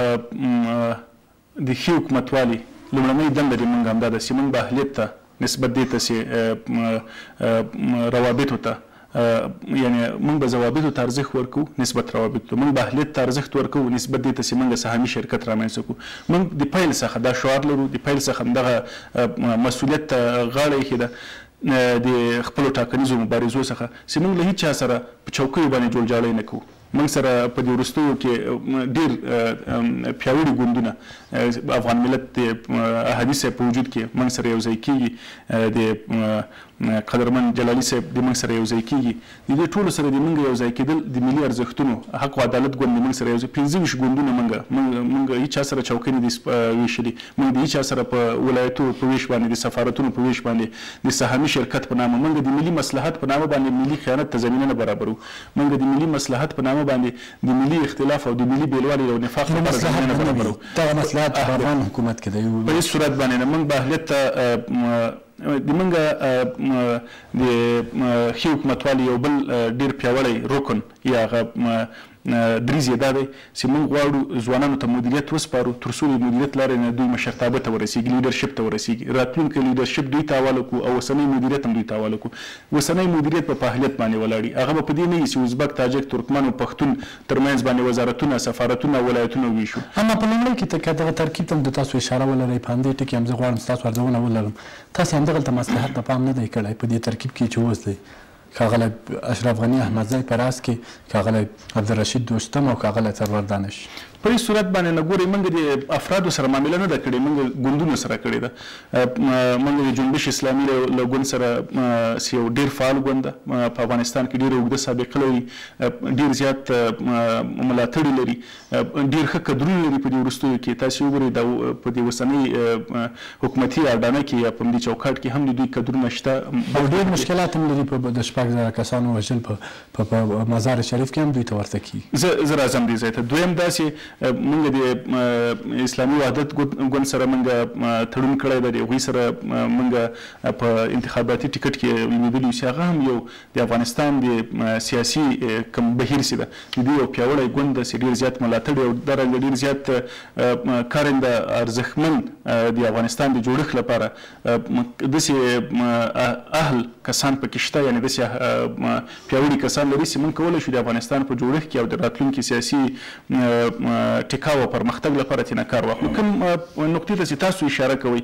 د ښې حکومتوالي لومړنۍ دنده د موږ همدا ده چې موږ به اهلیت ته نسبت دې ته چې روابطو ته یعنی موږ به ضوابطو ته ارزښت ورکوو نسبت روابطو ته موږ به اهلیت ته ارزښت ورکوو نسبت دې ته چې موږ سهامي شرکت رامنځته کړو موږ د پیل څخه دا شعار لرو د پیل څخه همدغه مسؤلیت ته غاړه ایښې ده د خپلو ټاکنیزو مبارزو څخه چې موږ له هېچ چا سره په چوکیو باندې جوړجاړی نه کوو موږ سره په دې وروستیو کې ډېر پیاوړي ګوندونه افغان ملت د احادي صاحب په وجود کې موږ سره یو ځای کېږي د قدرمن جلالي صاحب د موږ سره یو ځای کېږي د دې ټولو سره د موږ یو ځای کېدل د ملي ارزښتونو حق او عدالت ګوند د موږ سره یو ځای پنځه ویشت ګوندونه موږ موږ هېچ چا سره چوکۍ نه دي ویشلي موږ د هېچ چا سره په ولایتو په ویش باندې د سفارتونو په ویش باندې د سهامي شرکت په نامه موږ د ملي مصلحت په نامه باندې ملي خیانت ته زمینه نه برابرو موږ د ملي مصلحت په نامه باندې د ملي اختلاف او د ملي بیلوالي او نفاق لپاره زمینه نه برابرو دغه مصلحت په افغان حکومت کې دی په هېڅ صورت باندې نه موږ به اهلیت ته د موږ د ښې حکومتوالي یو بل ډېر پیاوړی رکن یا هغه دریځ یې دا دی چې موږ غواړو ځوانانو ته مدیریت وسپارو تر څو د مدیریت لارې نه دوی مشرتابه ته ورسېږي لیډرشپ ته ورسېږي راتلونکی لیډرشپ دوی ته حواله کړو او اوسنی مدیریت هم دوی ته حواله کړو اوسنی مدیریت به په اهلیت باندې ولاړي هغه به په دې نه وي چې ازبک تاجک ترکمن او پښتون ترمنځ باندې وزارتونه سفارتونه ولایتونه وویشو اما په لومړي کې که دغه ترکیب ته د تاسو اشاره ولرئ په همدې ټکي هم زه غواړم ستاسو ارزونه ولرم تاسې همدغلته مصلحت ته پام نه دی کړی په دې ترکیب کې چې اوس دی ښاغلی اشرف غني احمدزی په راس کې ښاغلی عبدالرشید دوستم او ښاغلی سرور دانش په هېڅ صورت باندې نه ګورئ موږ د افرادو سره معامله نه ده کړې موږ ګوندونو سره کړې ده موږ د جنبش اسلامي له ګوند سره چې یو ډېر فعال ګوند ده په افغانستان کې ډېره اوږده سابقه لري ډېر زیات ملاتړي لري ډېر ښه کدرونه لري په دې وروستیو کې تاسې وګورئ دا په دې اوسنۍ حکومتي اډانه کې یا په همدې چوکاټ کې هم د دوی کدرونه شته او ډېر مشکلات هم لري په د شپږ زره کسانو وژل په مزار شریف کې هم دوی ته ورته کېږي زه زه راځم دې ځای ته دویم داسې موږ د اسلامي وحدت ګوند سره موږ تړون کړی دی د هغوی سره موږ په انتخاباتي ټکټ کې لوېدلي چې هغه هم یو د افغانستان د سیاسي کوم بهیر چې ده د دوی یو پیاوړی ګوند ده چې ډېر زیات ملاتړي او دارنګه ډېر زیات کارنده ارزښتمن د افغانستان د جوړښت لپاره داسې اهل کسان پکې شته یعنې داسې پیاوړي کسان لري چې موږ کولی شو د افغانستان په جوړښت کې او د راتلونکي سیاسي ټیکاو او پرمختګ لپاره ترې نه کار واخلو کوم نقطې ته چې تاسو اشاره کوئ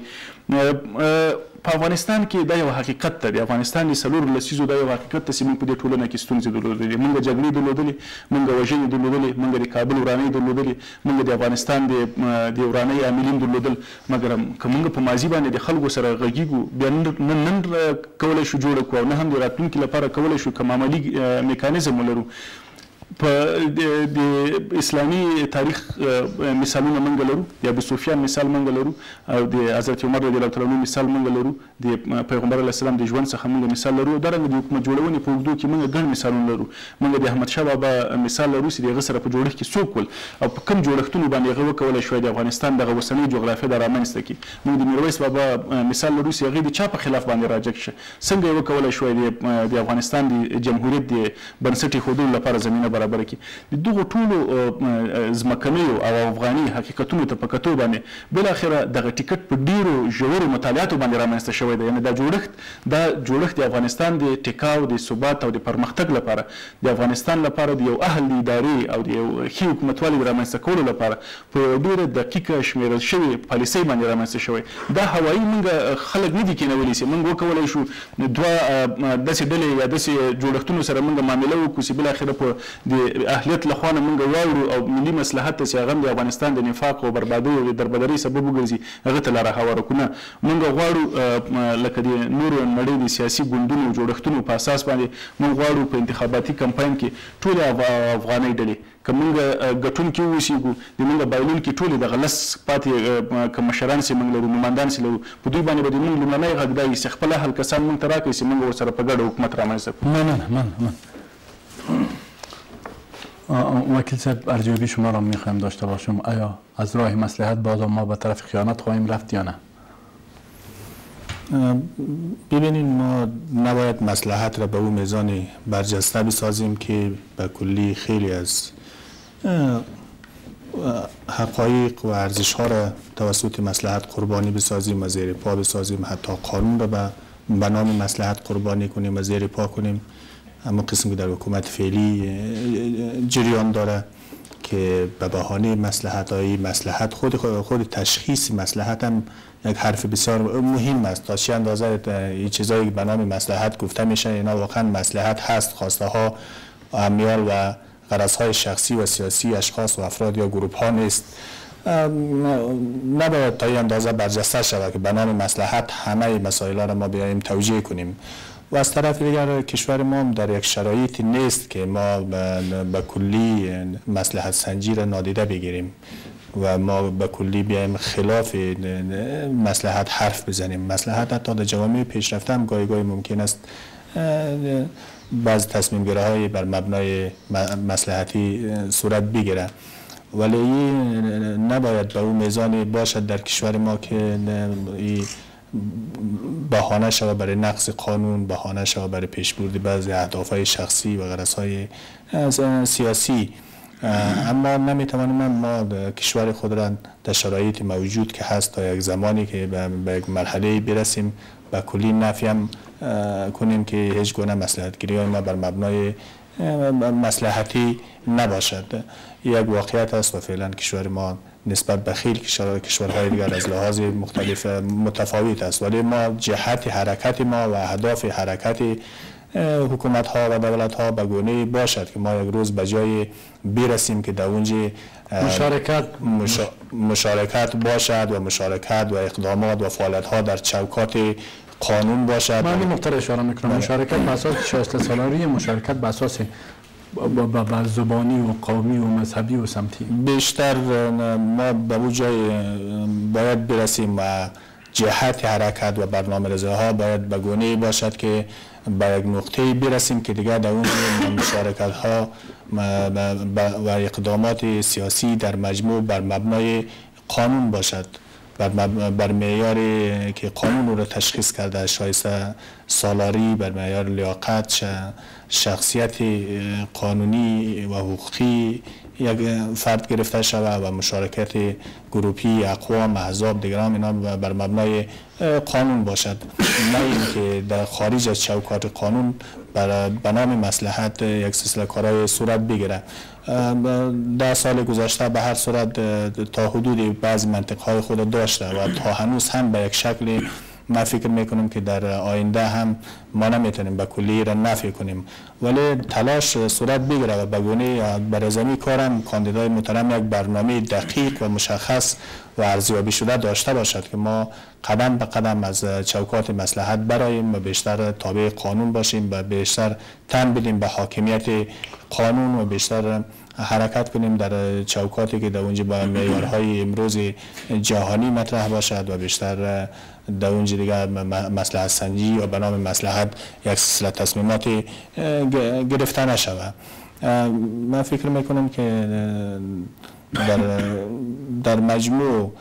په افغانستان کې دا یو حقیقت ده د افغانستان د څلورو لسیزو دا یو حقیقت ده چې موږ په دې ټولنه کې ستونزې درلودلې موږ جګړې درلودلې موږ وژنې درلودلې موږ د کابل ورانۍ درلودلې موږ د افغانستان د ورانۍ عاملین درلودل مګر که موږ په ماضي باندې د خلکو سره غږیږو بیا نن نن کولی شو جوړه کړو او نه هم د راتلونکي لپاره کولی شو کوم عملي میکانیزم ولرو په د اسلامي تاریخ مثالونه موږ لرو د ابو سفیان مثال موږ لرو او د حضرت عمر رضی الله تعالی عنه مثال موږ لرو د پیغمبر علیه السلام د ژوند څخه موږ مثال لرو دارنګه د حکومت جوړونې په اوږدو کې موږ ګڼ مثالونه لرو موږ د احمدشاه بابا مثال لرو چې د هغه سره په جوړښت کې څوک ول او په کوم جوړښتونو باندې هغه وکولی شوی د افغانستان دغه اوسنۍ جغرافیه د رامنځته کړي موږ د میرویس بابا مثال لرو چې هغې د چا په خلاف باندې راجګ شه څنګه یې وکولی شوی د افغانستان د جمهوریت د بنسټ ایښودلو لپاره زمینه برابر کړي د دغو ټولو ځمکنیو او افغاني حقیقتونو ته په کتو باندې بالاخره دغه ټیکټ په ډیرو ژورو مطالعاتو باندې رامنځته شوی دی. یعنې دا جوړښت دا جوړښت د افغانستان د ټیکاو د ثبات او د پرمختګ لپاره د افغانستان لپاره د یو اهل د ادارې او د یو ښې حکومتوالي د رامنځته کولو لپاره په یو ډېره دقیقه شمېرل شوې پالیسۍ باندې رامنځته شوی. دا هوایي موږ خلک نه دي کېنولی سي، موږ وکولی شو دوه داسې ډلې یا داسې جوړښتونو سره موږ معامله وکړو چې بالاخره په د اهلیت له خوا نه موږ واوړو او ملي مصلحت ته چې هغه هم د افغانستان د نفاق او بربادۍ او د دربدرۍ سبب وګرځي هغه ته لاره هواره کړو. نه، موږ غواړو لکه د نورو نړۍ د سیاسي ګوندونو او جوړښتونو په اساس باندې موږ غواړو په انتخاباتي کمپاین کې ټولې افغانۍ ډلې که موږ ګټونکي واوسېږو د موږ بایلونکي ټولې دغه لس پاتې که مشران چې موږ لرو نمایندان چې لرو په دوی باندې به د موږ لومړنی غږ دا وي چې خپل اهل کسان موږ ته راکړي چې موږ ورسره په ګډه حکومت رامنځته کړو. مننه مننه. وکیل صاحب ارزیابی شما را میخوایم داشته باشم. آیا از راه مصلحت باز ما به طرف خیانت خواهیم رفت یا نه؟ ببینید ما نباید مصلحت را به اون میزان برجسته بسازیم که به کلی خیلی از حقایق و ارزش ها را توسط مصلحت قربانی بسازیم و زیر پا بسازیم، حتی قانون را به نام مصلحت قربانی کنیم و زیر پا کنیم. اما قسم که در حکومت فعلی جریان داره که به بهانه مصلحت های مصلحت خود خود تشخیص مصلحت هم یک حرف بسیار مهم است. تا چه اندازه این چیزایی به نام مصلحت گفته میشه اینا واقعا مصلحت هست، خواسته ها امیال و غرض های شخصی و سیاسی اشخاص و افراد یا گروه ها نیست. نباید تا این اندازه برجسته شود که به نام مصلحت همه مسائل را ما بیاییم توجیه کنیم. و از طرف دیگر کشور ما در یک شرایطی نیست که ما به کلی مصلحت سنجی را نادیده بگیریم و ما به کلی بیایم خلاف مصلحت حرف بزنیم. مصلحت حتی در جوامع پیشرفته هم گاهی گاهی ممکن است بعض تصمیم گیری های بر مبنای مصلحتی صورت بگیره، ولی نباید به اون میزان باشد در کشور ما که بهانه شود برای نقض قانون، بهانه شود برای پیشبرد بعضی اهداف‌های شخصی و غرض‌های سیاسی. اما نمیتوانیم ما کشور خود را در شرایط موجود که هست تا یک زمانی که به یک مرحله برسیم به کلی نفی هم کنیم که هیچ گونه مصلحت‌گیری ما بر مبنای مصلحتی نباشد. یک واقعیت است و فعلا کشور ما نسبت به خیلی کشورهای دیگر از لحاظ مختلف متفاوت است، ولی ما جهت حرکت ما و اهداف حرکت حکومت ها و دولت ها به گونه باشد که ما یک روز به جای برسیم که در اونجا مشارکت مشا... مشارکت باشد و مشارکت و اقدامات و فعالیت ها در چوکات قانون باشد. من این نکته اشاره میکنم. مشارکت به اساس شایسته سالاری، مشارکت به اساس با زبانی و قومی و مذهبی و سمتی. بیشتر ما به اون جای باید برسیم و جهت حرکت و برنامه‌ریزی ها باید به گونه‌ای باشد که به یک نقطه‌ای برسیم که دیگر در اون مشارکت ها و اقدامات سیاسی در مجموع بر مبنای قانون باشد، بر, بر معیاری که قانون رو تشخیص کرده، شایسته سالاری، بر معیار لیاقت، شخصیت قانونی و حقوقی یک فرد گرفته شود و مشارکت گروپی، اقوام، احزاب دیگران اینا بر مبنای قانون باشد، نه اینکه در خارج از چوکات قانون به نام مصلحت یک سلسله کارهای صورت بگیره. ده سال گذشته به هر صورت تا حدود بعضی منطقه‌های خود داشته و تا هنوز هم به یک شکل ما فکر میکنم که در آینده هم ما نمیتونیم به کلی را نفی کنیم، ولی تلاش صورت بگیره و به گونه برازمی کارم کاندیدای محترم یک برنامه دقیق و مشخص و ارزیابی شده داشته باشد که ما قدم به قدم از چوکات مصلحت براییم و بیشتر تابع قانون باشیم و بیشتر تن بدیم به حاکمیت قانون و بیشتر حرکت کنیم در چوکاتی که در اونجا با معیارهای امروز جهانی مطرح باشد و بیشتر در اونجا دیگر مصلحت سنجی و به نام مصلحت یک سلسله تصمیمات گرفته نشود. من فکر میکنم که در در مجموع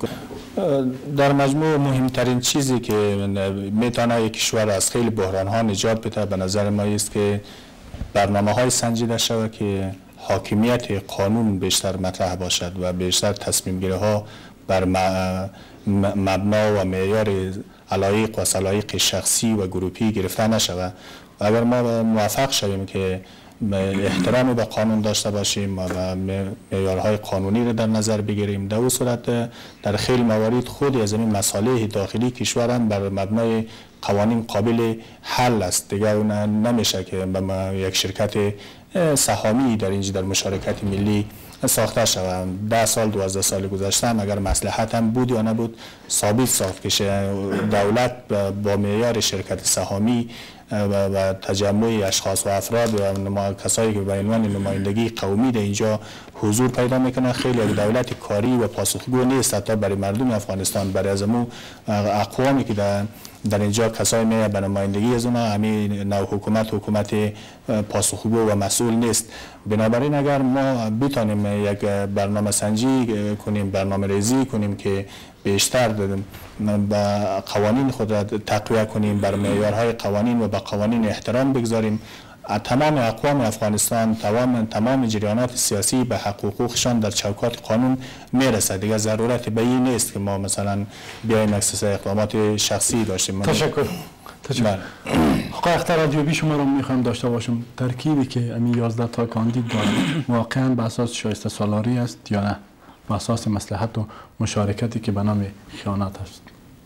در مجموع مهمترین چیزی که میتونه یک کشور از خیلی بحران ها نجات بده به نظر ما است که برنامه های سنجیده شود که حاکمیت قانون بیشتر مطرح باشد و بیشتر تصمیم گیری ها بر مبنا و معیار علایق و سلایق شخصی و گروپی گرفته نشود. اگر ما موفق شویم که احترام به قانون داشته باشیم و معیارهای قانونی را در نظر بگیریم، در اون صورت در خیلی موارد خود از این مصالح داخلی کشور هم بر مبنای قوانین قابل حل است. دیگر نمیشه که یک شرکت سهامی در اینجا در مشارکت ملی ساخته شود. ده سال دوازده سال گذشته اگر مصلحت هم بود یا نبود ثابت ساخت که دولت با معیار شرکت سهامی و تجمع اشخاص و افراد و کسایی که به عنوان نمایندگی قومی در اینجا حضور پیدا میکنه خیلی از دولت کاری و پاسخگو نیست حتی برای مردم افغانستان، برای از امو اقوامی که در در اینجا کسای می به نمایندگی از اونها همین نو حکومت حکومت پاسخگو و مسئول نیست. بنابراین اگر ما بتانیم یک برنامه سنجی کنیم، برنامه ریزی کنیم که بیشتر به قوانین خود را تقویه کنیم، بر معیارهای قوانین و به قوانین احترام بگذاریم، تمام اقوام افغانستان تمام تمام جریانات سیاسی به حق و حقوقشان در چوکات قانون میرسد. دیگه ضرورت به این نیست که ما مثلا بیایم اکسس اقدامات شخصی داشتیم. تشکر. تشکر. آقای اختر رادیوبی شما رو میخوام داشته باشم. ترکیبی که امی یازده تا کاندید داره واقعا به اساس شایسته سالاری است یا نه؟ به اساس مصلحت و مشارکتی که به نام خیانت است.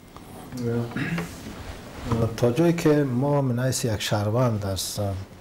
تا جایی که ما من حیث یک شهروند از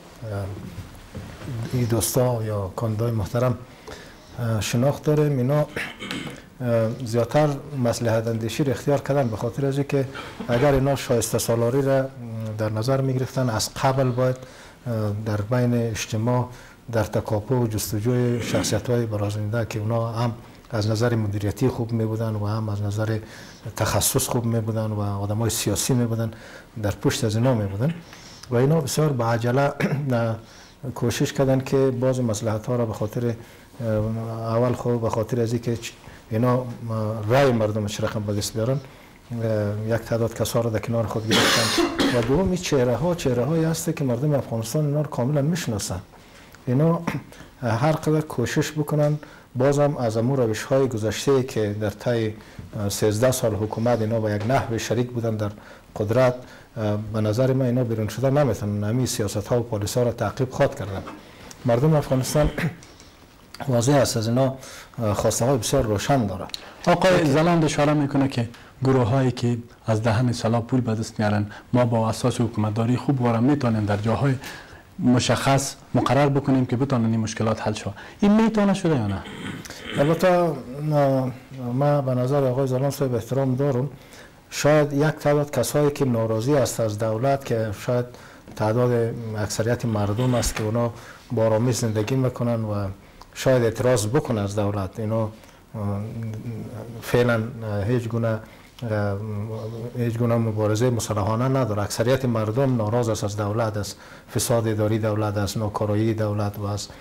این دوستا یا کاندیدای محترم شناخت داریم، اینا زیادتر مصلحت اندیشی را اختیار کردن به خاطر از که اگر اینا شایسته سالاری را در نظر می گرفتن از قبل باید در بین اجتماع در تکاپو و جستجوی شخصیت های برازنده که اونا هم از نظر مدیریتی خوب می بودن و هم از نظر تخصص خوب می بودن و آدم های سیاسی می بودن در پشت از اینا می بودن و اینا بسیار به عجله کوشش کردن که بعض مصلحت ها را به خاطر اول خود به خاطر از اینکه اینا رای مردمش رقم به دست بیارن یک تعداد کسا را در کنار خود گرفتن و دوم این چهره ها چهره هایی هست که مردم افغانستان اینا را کاملا میشناسن. اینا هر قدر کوشش بکنن بازم از امور روش های گذشته که در طی سیزده سال حکومت اینا با یک نحو شریک بودن در قدرت، به نظر من اینا بیرون شده نمیتونن همین سیاست ها و پالیسی ها را تعقیب خواهد کردن. مردم افغانستان واضح است از اینا خواسته های بسیار روشن داره. آقای زلاند اشاره میکنه که گروه هایی که از دهن سلا پول به دست میارن ما با اساس حکومتداری خوب وارم میتونیم در جاهای مشخص مقرر بکنیم که بتونن این مشکلات حل شود. این میتونه شده یا نه؟ البته ما به نظر آقای زلاند صاحب احترام دارم. شاید یک تعداد کسایی که ناراضی است از دولت که شاید تعداد اکثریت مردم است که اونا با آرامی زندگی میکنن و شاید اعتراض بکنن از دولت، اینا فعلا هیچ گونه هیچ گونه مبارزه مسلحانه نداره. اکثریت مردم ناراض است از دولت، از فساد اداری دولت، از ناکارایی دولت و از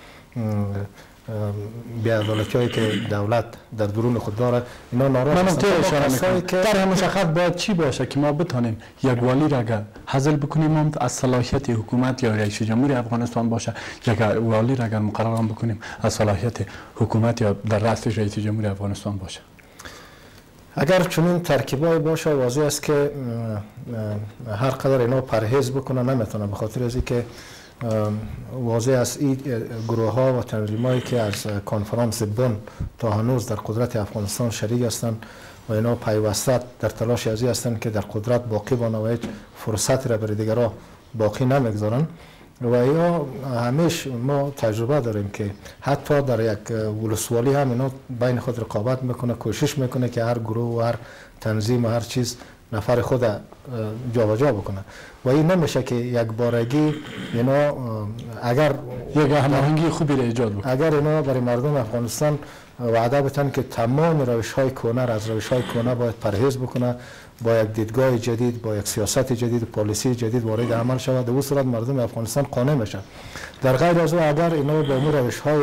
بی‌عدالتی هایی که دولت در درون خود داره. اینا ناراض هستند. در مشخص باید چی باشه که ما بتونیم یک والی را اگر حاصل بکنیم هم از صلاحیت حکومت یا رئیس جمهور افغانستان باشه، یک والی را اگر مقرر بکنیم از صلاحیت حکومت یا در رأس رئیس جمهور افغانستان باشه. اگر چنین ترکیبای باشه واضح است که هر قدر اینا پرهیز بکنه نمیتونه، به خاطر از اینکه واضح است این گروه ها و تنظیم هایی که از کنفرانس بن تا هنوز در قدرت افغانستان شریک هستند و اینا پیوسته در تلاش ازی هستند که در قدرت باقی بانه و هیچ فرصتی را برای دیگرها باقی نمیگذارن و یا همیشه ما تجربه داریم که حتی در یک ولسوالی هم اینا بین خود رقابت میکنه، کوشش میکنه که هر گروه و هر تنظیم و هر چیز نفر خود جابجا بکنه و این نمیشه که یک بارگی اینا اگر یک هماهنگی خوبی را ایجاد بکنه. اگر اینا برای مردم افغانستان وعده بدن که تمام روش های کهنه را از روش های کهنه باید پرهیز بکنه، با یک دیدگاه جدید، با یک سیاست جدید و پالیسی جدید وارد عمل شود، در اون صورت مردم افغانستان قانع میشن. در غیر از او اگر اینا با امور روش های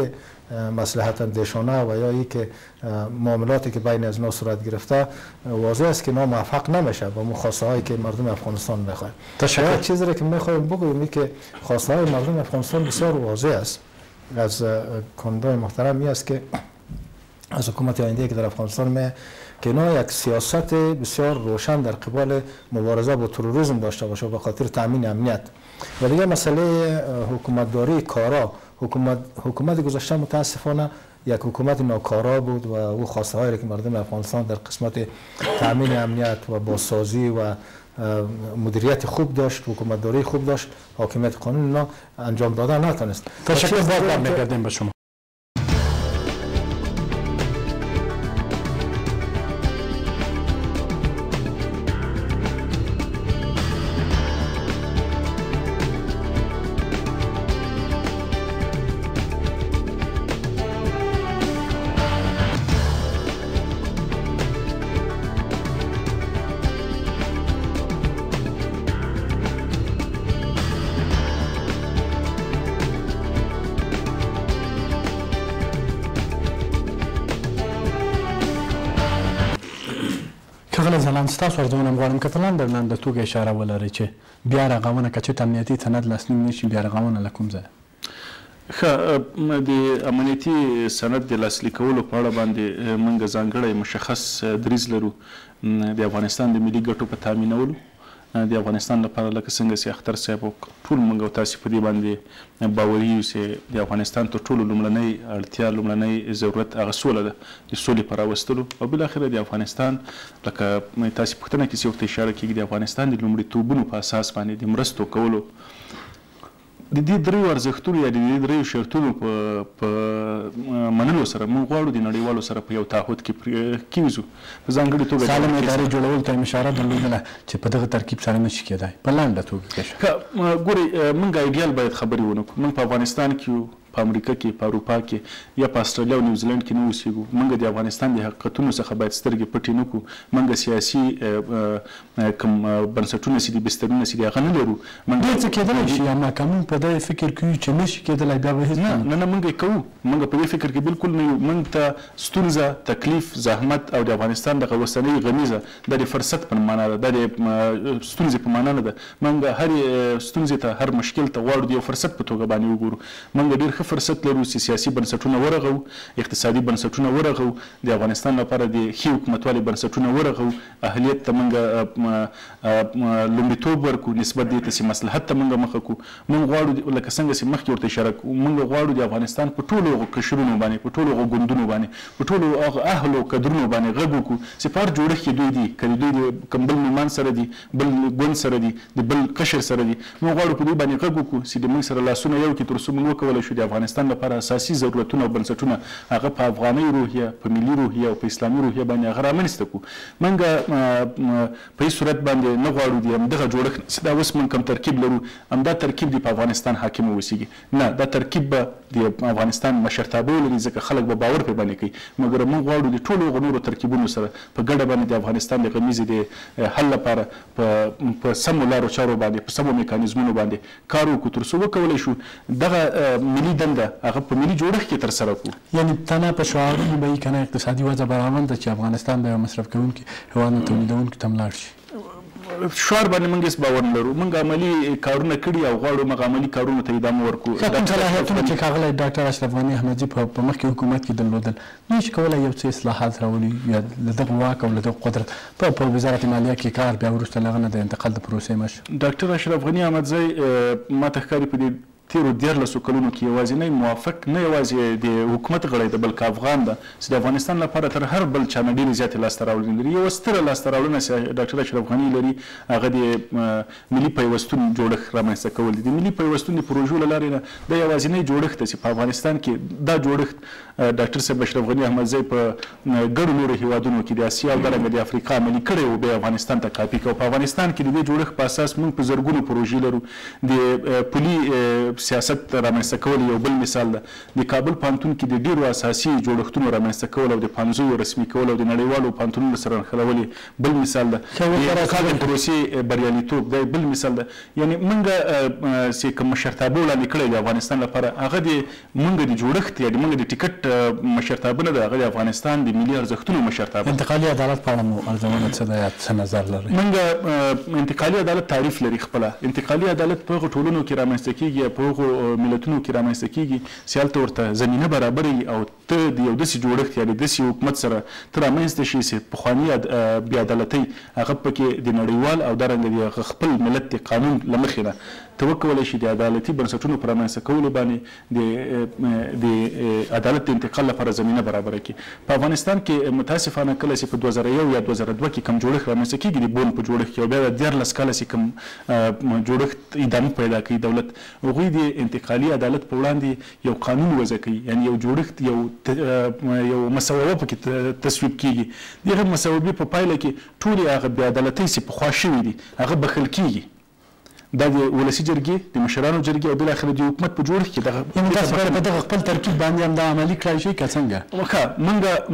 مصلحت اندیشانه و یا ای که معاملاتی که بین از ما صورت گرفته واضح است که ما موفق نمیشه با خواسته هایی که مردم افغانستان میخواد. یک چیزی را که میخوایم بگویم این که خواسته های مردم افغانستان بسیار واضح است از کنندگان محترم است که از حکومت آینده که در افغانستان می که اینا یک سیاست بسیار روشن در قبال مبارزه با تروریسم داشته باشه به خاطر تامین امنیت. و دیگه مسئله حکومتداری کارا، حکومت حکومت گذشته متاسفانه یک حکومت ناکارا بود و او خواسته هایی که مردم افغانستان در قسمت تامین امنیت و بازسازی و مدیریت خوب داشت، حکومتداری خوب داشت، حاکمیت قانون اینا انجام دادن نتونست. تشکر باز می‌کردیم به شما. ستاسو ارزونه غواړم که په لاندې توګه اشاره ولرئ چې بیا رغونه که چېرته امنیتي سند لاسلیک نه شي بیا رغونه له کوم ځایه؟ ښه، د امنیتي سند د لاسلیک کولو په اړه باندې موږ ځانګړی مشخص دریځ لرو د افغانستان د ملي ګټو په تامینولو. د افغانستان لپاره لکه څنګه چې اختر صاحب ټول موږ او تاسې په دې باندې باوري یو چې د افغانستان تر ټولو لومړنۍ اړتیا لومړنۍ ضرورت هغه سوله ده، د سولې په راوستلو او بالاخره د افغانستان لکه تاسې پوښتنه کې چې ورته اشاره کېږي د افغانستان د لومړیتوبونو په اساس باندې د مرستو کولو د دې دریو ارزښتونو یا د دې دریو شرطونو په منلو سره موږ غواړو د نړیوالو سره په یو تعهد کې کېږو. په ځانګړې توګه سالمه ادارې جوړولو ته یې اشاره درلودله چې په دغه ترکیب سره نه شي کېدای. په لنډه توګه ګورئ، موږ ایډیال باید خبرې ونه کړو. موږ په افغانستان کې یو، په امریکا کې، په اروپا کې یا په استرالیا او نیوزیلند کې نه اوسېږو. موږ د افغانستان د حقیقتونو څخه باید سترګې پټې نه کړو. موږ سیاسي کوم بنسټونه چې دي، بسترونه چې دي، هغه نه لرو. ډېر څه کېدلی شي اما که موږ په دې فکر کې یو چې نه شي کېدلی بیا به هېڅ نه نه نه موږ یې کوو. موږ په دې فکر کې بالکل نه یو. موږ ته ستونزه، تکلیف، زحمت او د افغانستان دغه اوسنۍ غمیزه دا د فرصت په معنا ده، دا د ستونزې په معنا نه ده. موږ هرې ستونزې ته، هر مشکل ته غواړو د یو فرصت په توګه باندې وګورو. موږ ډېر ښه فرصت لرو چې سیاسي بنسټونه ورغو، اقتصادي بنسټونه ورغو، د افغانستان لپاره د ښې حکومتوالي بنسټونه ورغو، اهلیت ته موږ لومړیتوب ورکړو، نسبت دې ته چې مصلحت ته موږ مخه کړو. موږ غواړو لکه څنګه چې مخکې ورته اشاره کوو، موږ غواړو د افغانستان په ټولو هغو قشرونو باندې، په ټولو هغو ګوندونو باندې، په ټولو هغو اهلو کدرونو باندې غږ وکړو چې په هر جوړښت کې دوی دي، که د دوی کوم بل میلمان سره دي، بل ګوند سره دي، د بل قشر سره دي، موږ غواړو په دوی باندې غږ وکړو چې د موږ سره لاسونه یو کړي تر څو موږ وکولی شو د افغانستان لپاره اساسي ضرورتونه او بنسټونه هغه په افغاني روحیه، په ملي روحیه او په اسلامي روحیه باندې هغه رامنځته کړو. موږ په هېڅ صورت باندې نه غواړو د همدغه جوړښت چې دا اوس موږ کوم ترکیب لرو همدا ترکیب دی په افغانستان حاکم واوسیږي. نه، دا ترکیب به د افغانستان مشرتابه ولري ځکه خلک به باور پرې باندې کوي. مګر موږ غواړو د ټولو هغو نورو ترکیبونو سره په ګډه باندې د افغانستان د غمیزې د حل لپاره په سمو لارو چارو باندې، په سمو میکانیزمونو باندې کار وکړو تر څو وکولی شو دغه ملي دنده هغه په ملي جوړښت کې ترسره کړو. یعنې تنه په شعارونو به یې که نه اقتصادي وضع برابره ده چې افغانستان به یو مصرف کوونکي هېواد نه تولیدوونکي ته ملاړ شي. شعار باندې موږ هېڅ باور نه لرو. موږ عملي کارونه کړي او غواړو موږ عملي کارونو ته ادامه ورکړو. کوم صلاحیتونه چې ښاغلی ډاکټر اشرف غني احمدزي په مخکې حکومت کې درلودل نه شي کولی یو څه اصلاحات راولي یا له دغه واک او له دغه قدرت په وزارت مالیه کې کار بیا وروسته له هغه نه د انتقال د پروسې مشر ډاکټر اشرف غني احمدزي ماته ښکاري په دې تیرو دیارلسو کلونو کې یوازینی موافق نه یوازې د حکومت غړی ده بلکې افغان ده چې د افغانستان لپاره تر هر بل چا نه ډېرې زیاتې لاسته راوړنې لري. یوه ستره لاسته راوړنه چې ډاکټر اشرف غني لري هغه د ملي پیوستون جوړښت رامنځته کول دي. د ملي پیوستون د پروژو له لارې نه دا یوازینی جوړښت دی چې په افغانستان کې دا جوړښت ډاکټر صاحب اشرف غني احمدزي په ګڼو نورو هیوادونو کې د اسیا او دارنګه د افریقا عملي کړی و بیا افغانستان ته کاپي کړو. په افغانستان کې د دې جوړښت په اساس موږ په زرګونو پروژې لرو. د پولي سیاست رامنځته کول یو بل مثال ده. د کابل پوهنتون کې د ډیرو اساسي جوړښتونو رامنځته کول او د پوهنځیو رسمي کول او د نړیوالو پوهنتونونو سره نښلول بل مثال ده. د پروسې بریالیتوب دی بل مثال ده. یعنی موږ چې کوم مشرتابه وړاندې کړی د افغانستان لپاره هغه د موږ د جوړښت یا د موږ د ټیکټ مشرتابه نه ده، هغه د افغانستان د ملي ارزښتونو مشرتابه. انتقالي عدالت په اړه مو ارزونه څه ده یا څه نظر لرئ؟ موږ انتقالي عدالت تعریف لري خپله. انتقالي عدالت په هغو ټولنو کې رامنځته کېږي، په هغو ملتونو کې رامنځته کېږي چې هلته ورته زمینه برابروي او ته د یو داسې جوړښت یا د داسې حکومت سره ته رامنځته شي چې پخواني بې عدالتۍ هغه پکې د نړیوال او دارنګه د هغه خپل ملت د قانون له مخې نه ته وکولی شي د عدالتي بنسټونو په رامنځته کولو باندې د عدالت د انتقال لپاره زمینه برابره کړي. په افغانستان کې متاسفانه کله چې په دوه زره یو یا دوه زره دوه کې کوم جوړښت رامنځته کېږي د بون په جوړښت کې او بیا د دیارلس کاله چې کوم جوړښت ادامه پیدا کوي دولت، هغوی د انتقالي عدالت په وړاندې یو قانون وضع کوي، یعنی یو جوړښت یو یو مسوده پکې تصویب کېږي. دغه مسودې په پایله کې ټولې هغه بې عدالتۍ چې پخوا شوي دي هغه بخښل کېږي. دا د ولسي جرګې د مشرانو جرګې او بالاخره د حکومت په جوړښت کې دغه تاسو په دغه خپل ترکیب باندې هم دا عملي کړای شي که څنګه؟ وکړه موږ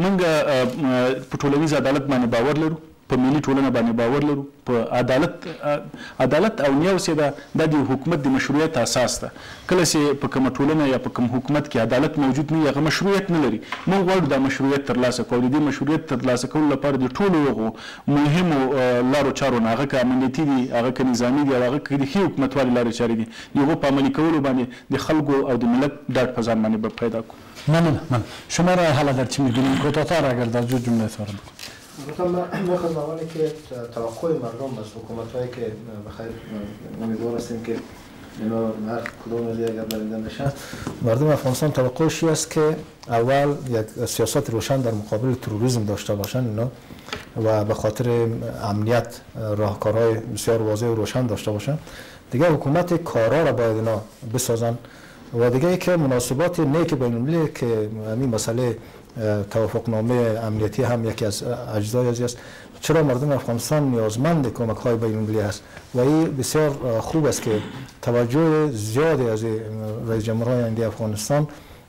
موږ په ټولنیز عدالت باندې باور لرو، په ملي ټولنه باندې باور لرو، په عدالت عدالت او نیو چې ده دا د حکومت د مشروعیت اساس ده. کله چې په کومه ټولنه یا په کوم حکومت کې عدالت موجود نه وي هغه مشروعیت نه لري. موږ غواړو دا مشروعیت ترلاسه کړو. د دې مشروعیت ترلاسه کولو لپاره د ټولو هغو مهمو لارو چارو نه، هغه که امنیتي دي، هغه که نظامي دي، هغه که د ښې حکومتوالي لارې چارې دي، د هغو په عملي کولو باندې د خلکو او د ملت ډاډ په ځان باندې به پیدا کړو. ممنون. ممنون. شما را حالا در چی می‌بینید؟ کوتاه‌تر اگر در دو جمله سوال بکنید. ما خدمانی که توقع مردم از حکومت‌هایی که بخیر امیدوار هستیم که اینا هر کدوم از اگر برنده نشن، مردم افغانستان توقعش است که اول یک سیاست روشن در مقابل تروریسم داشته باشن اینا و به خاطر امنیت راهکارهای بسیار واضح و روشن داشته باشن. دیگه حکومت کارا را باید اینا بسازن و دیگه که مناسبات نیک بین‌المللی که همین مسئله توافقنامه امنیتی هم یکی از اجزای ازی است. چرا مردم افغانستان نیازمند کمک های بین المللی است و این بسیار خوب است که توجه زیادی از رئیس جمهور آینده افغانستان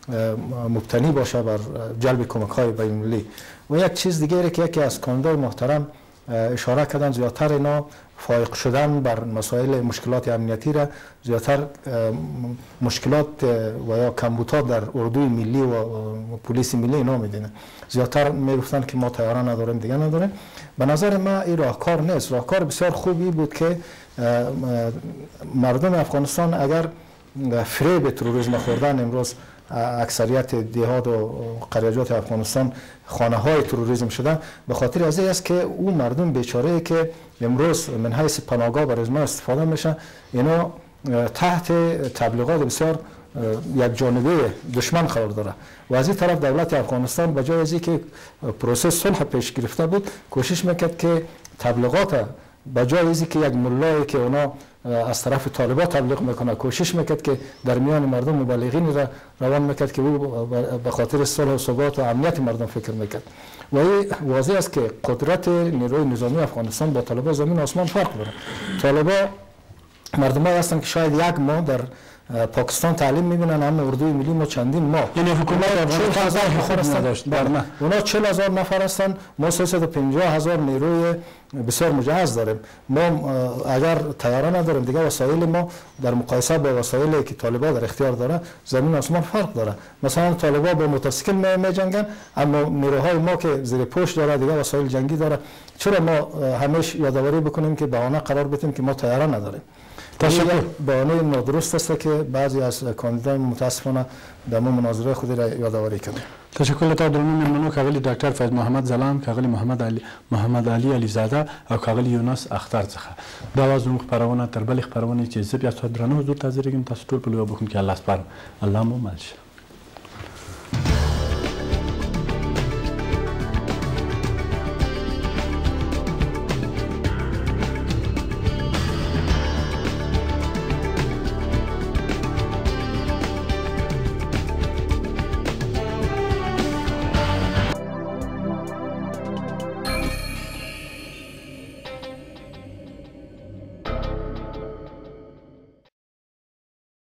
مبتنی باشه بر جلب کمک های بین المللی. و یک چیز دیگری که یکی از کاندیدای محترم اشاره کردن، زیادتر اینا فائق شدن بر مسائل مشکلات امنیتی را، زیادتر مشکلات و یا کمبودات در اردوی ملی و پلیس ملی اینا میدینن. زیادتر میگفتن که ما تیاره نداریم، دیگه نداریم. به نظر من این راهکار نیست. راهکار بسیار خوبی بود که مردم افغانستان اگر فریب تروریسم خوردن، امروز اکثریت دیهات و قریجات افغانستان خانه های تروریسم شدن، به خاطر از این است که او مردم بیچاره که امروز من حیث پناهگاه بر ما استفاده میشن، اینا تحت تبلیغات بسیار یک جانبه دشمن قرار داره و از این طرف دولت افغانستان به جای از اینکه پروسه صلح پیش گرفته بود کوشش میکرد که تبلیغات به جای از اینکه یک ملایی که اونا از طرف طالبان تبلیغ میکنه کوشش میکرد که در میان مردم مبلغین را روان میکرد که او به خاطر صلح و ثبات و امنیت مردم فکر میکرد. و این واضح است که قدرت نیروی نظامی افغانستان با طالبان زمین آسمان فرق داره. طالبان مردمایی هستند که شاید یک ماه در پاکستان تعلیم میبینن، اما اردوی ملی ما چندین ماه، یعنی حکومت چهل هزار نفر هستند. اونا چهل هزار نفر هستند، ما سیصد و پنجاه هزار نیروی بسیار مجهز داریم. ما اگر تیاره نداریم، دیگه وسایل ما در مقایسه با وسایلی که طالبان در اختیار داره زمین آسمان فرق داره. مثلا طالبان با موتورسیکل می جنگن، اما نیروهای ما که زیر پوش داره دیگه وسایل جنگی داره. چرا ما همیشه یادآوری بکنیم که بهانه قرار بدیم که ما تیاره نداریم؟ تشکر. بهانه نادرست است که بعضی از کاندیدان متاسفانه در مناظره خود را یادآوری کردند. تشکر له درنو مېلمنو ښاغلي ډاکټر فیض محمد ځلاند، ښاغلي محمد علي محمد علي علیزاده او ښاغلي یونس اختر څخه. دا وه زموږ خپرونه تر بلې خپرونې چې زه بیا ستاسو درنو حضور ته حاضرېږم. تاسو ټول په لویه بخښونکي الله سپارم. الله مو مل شه.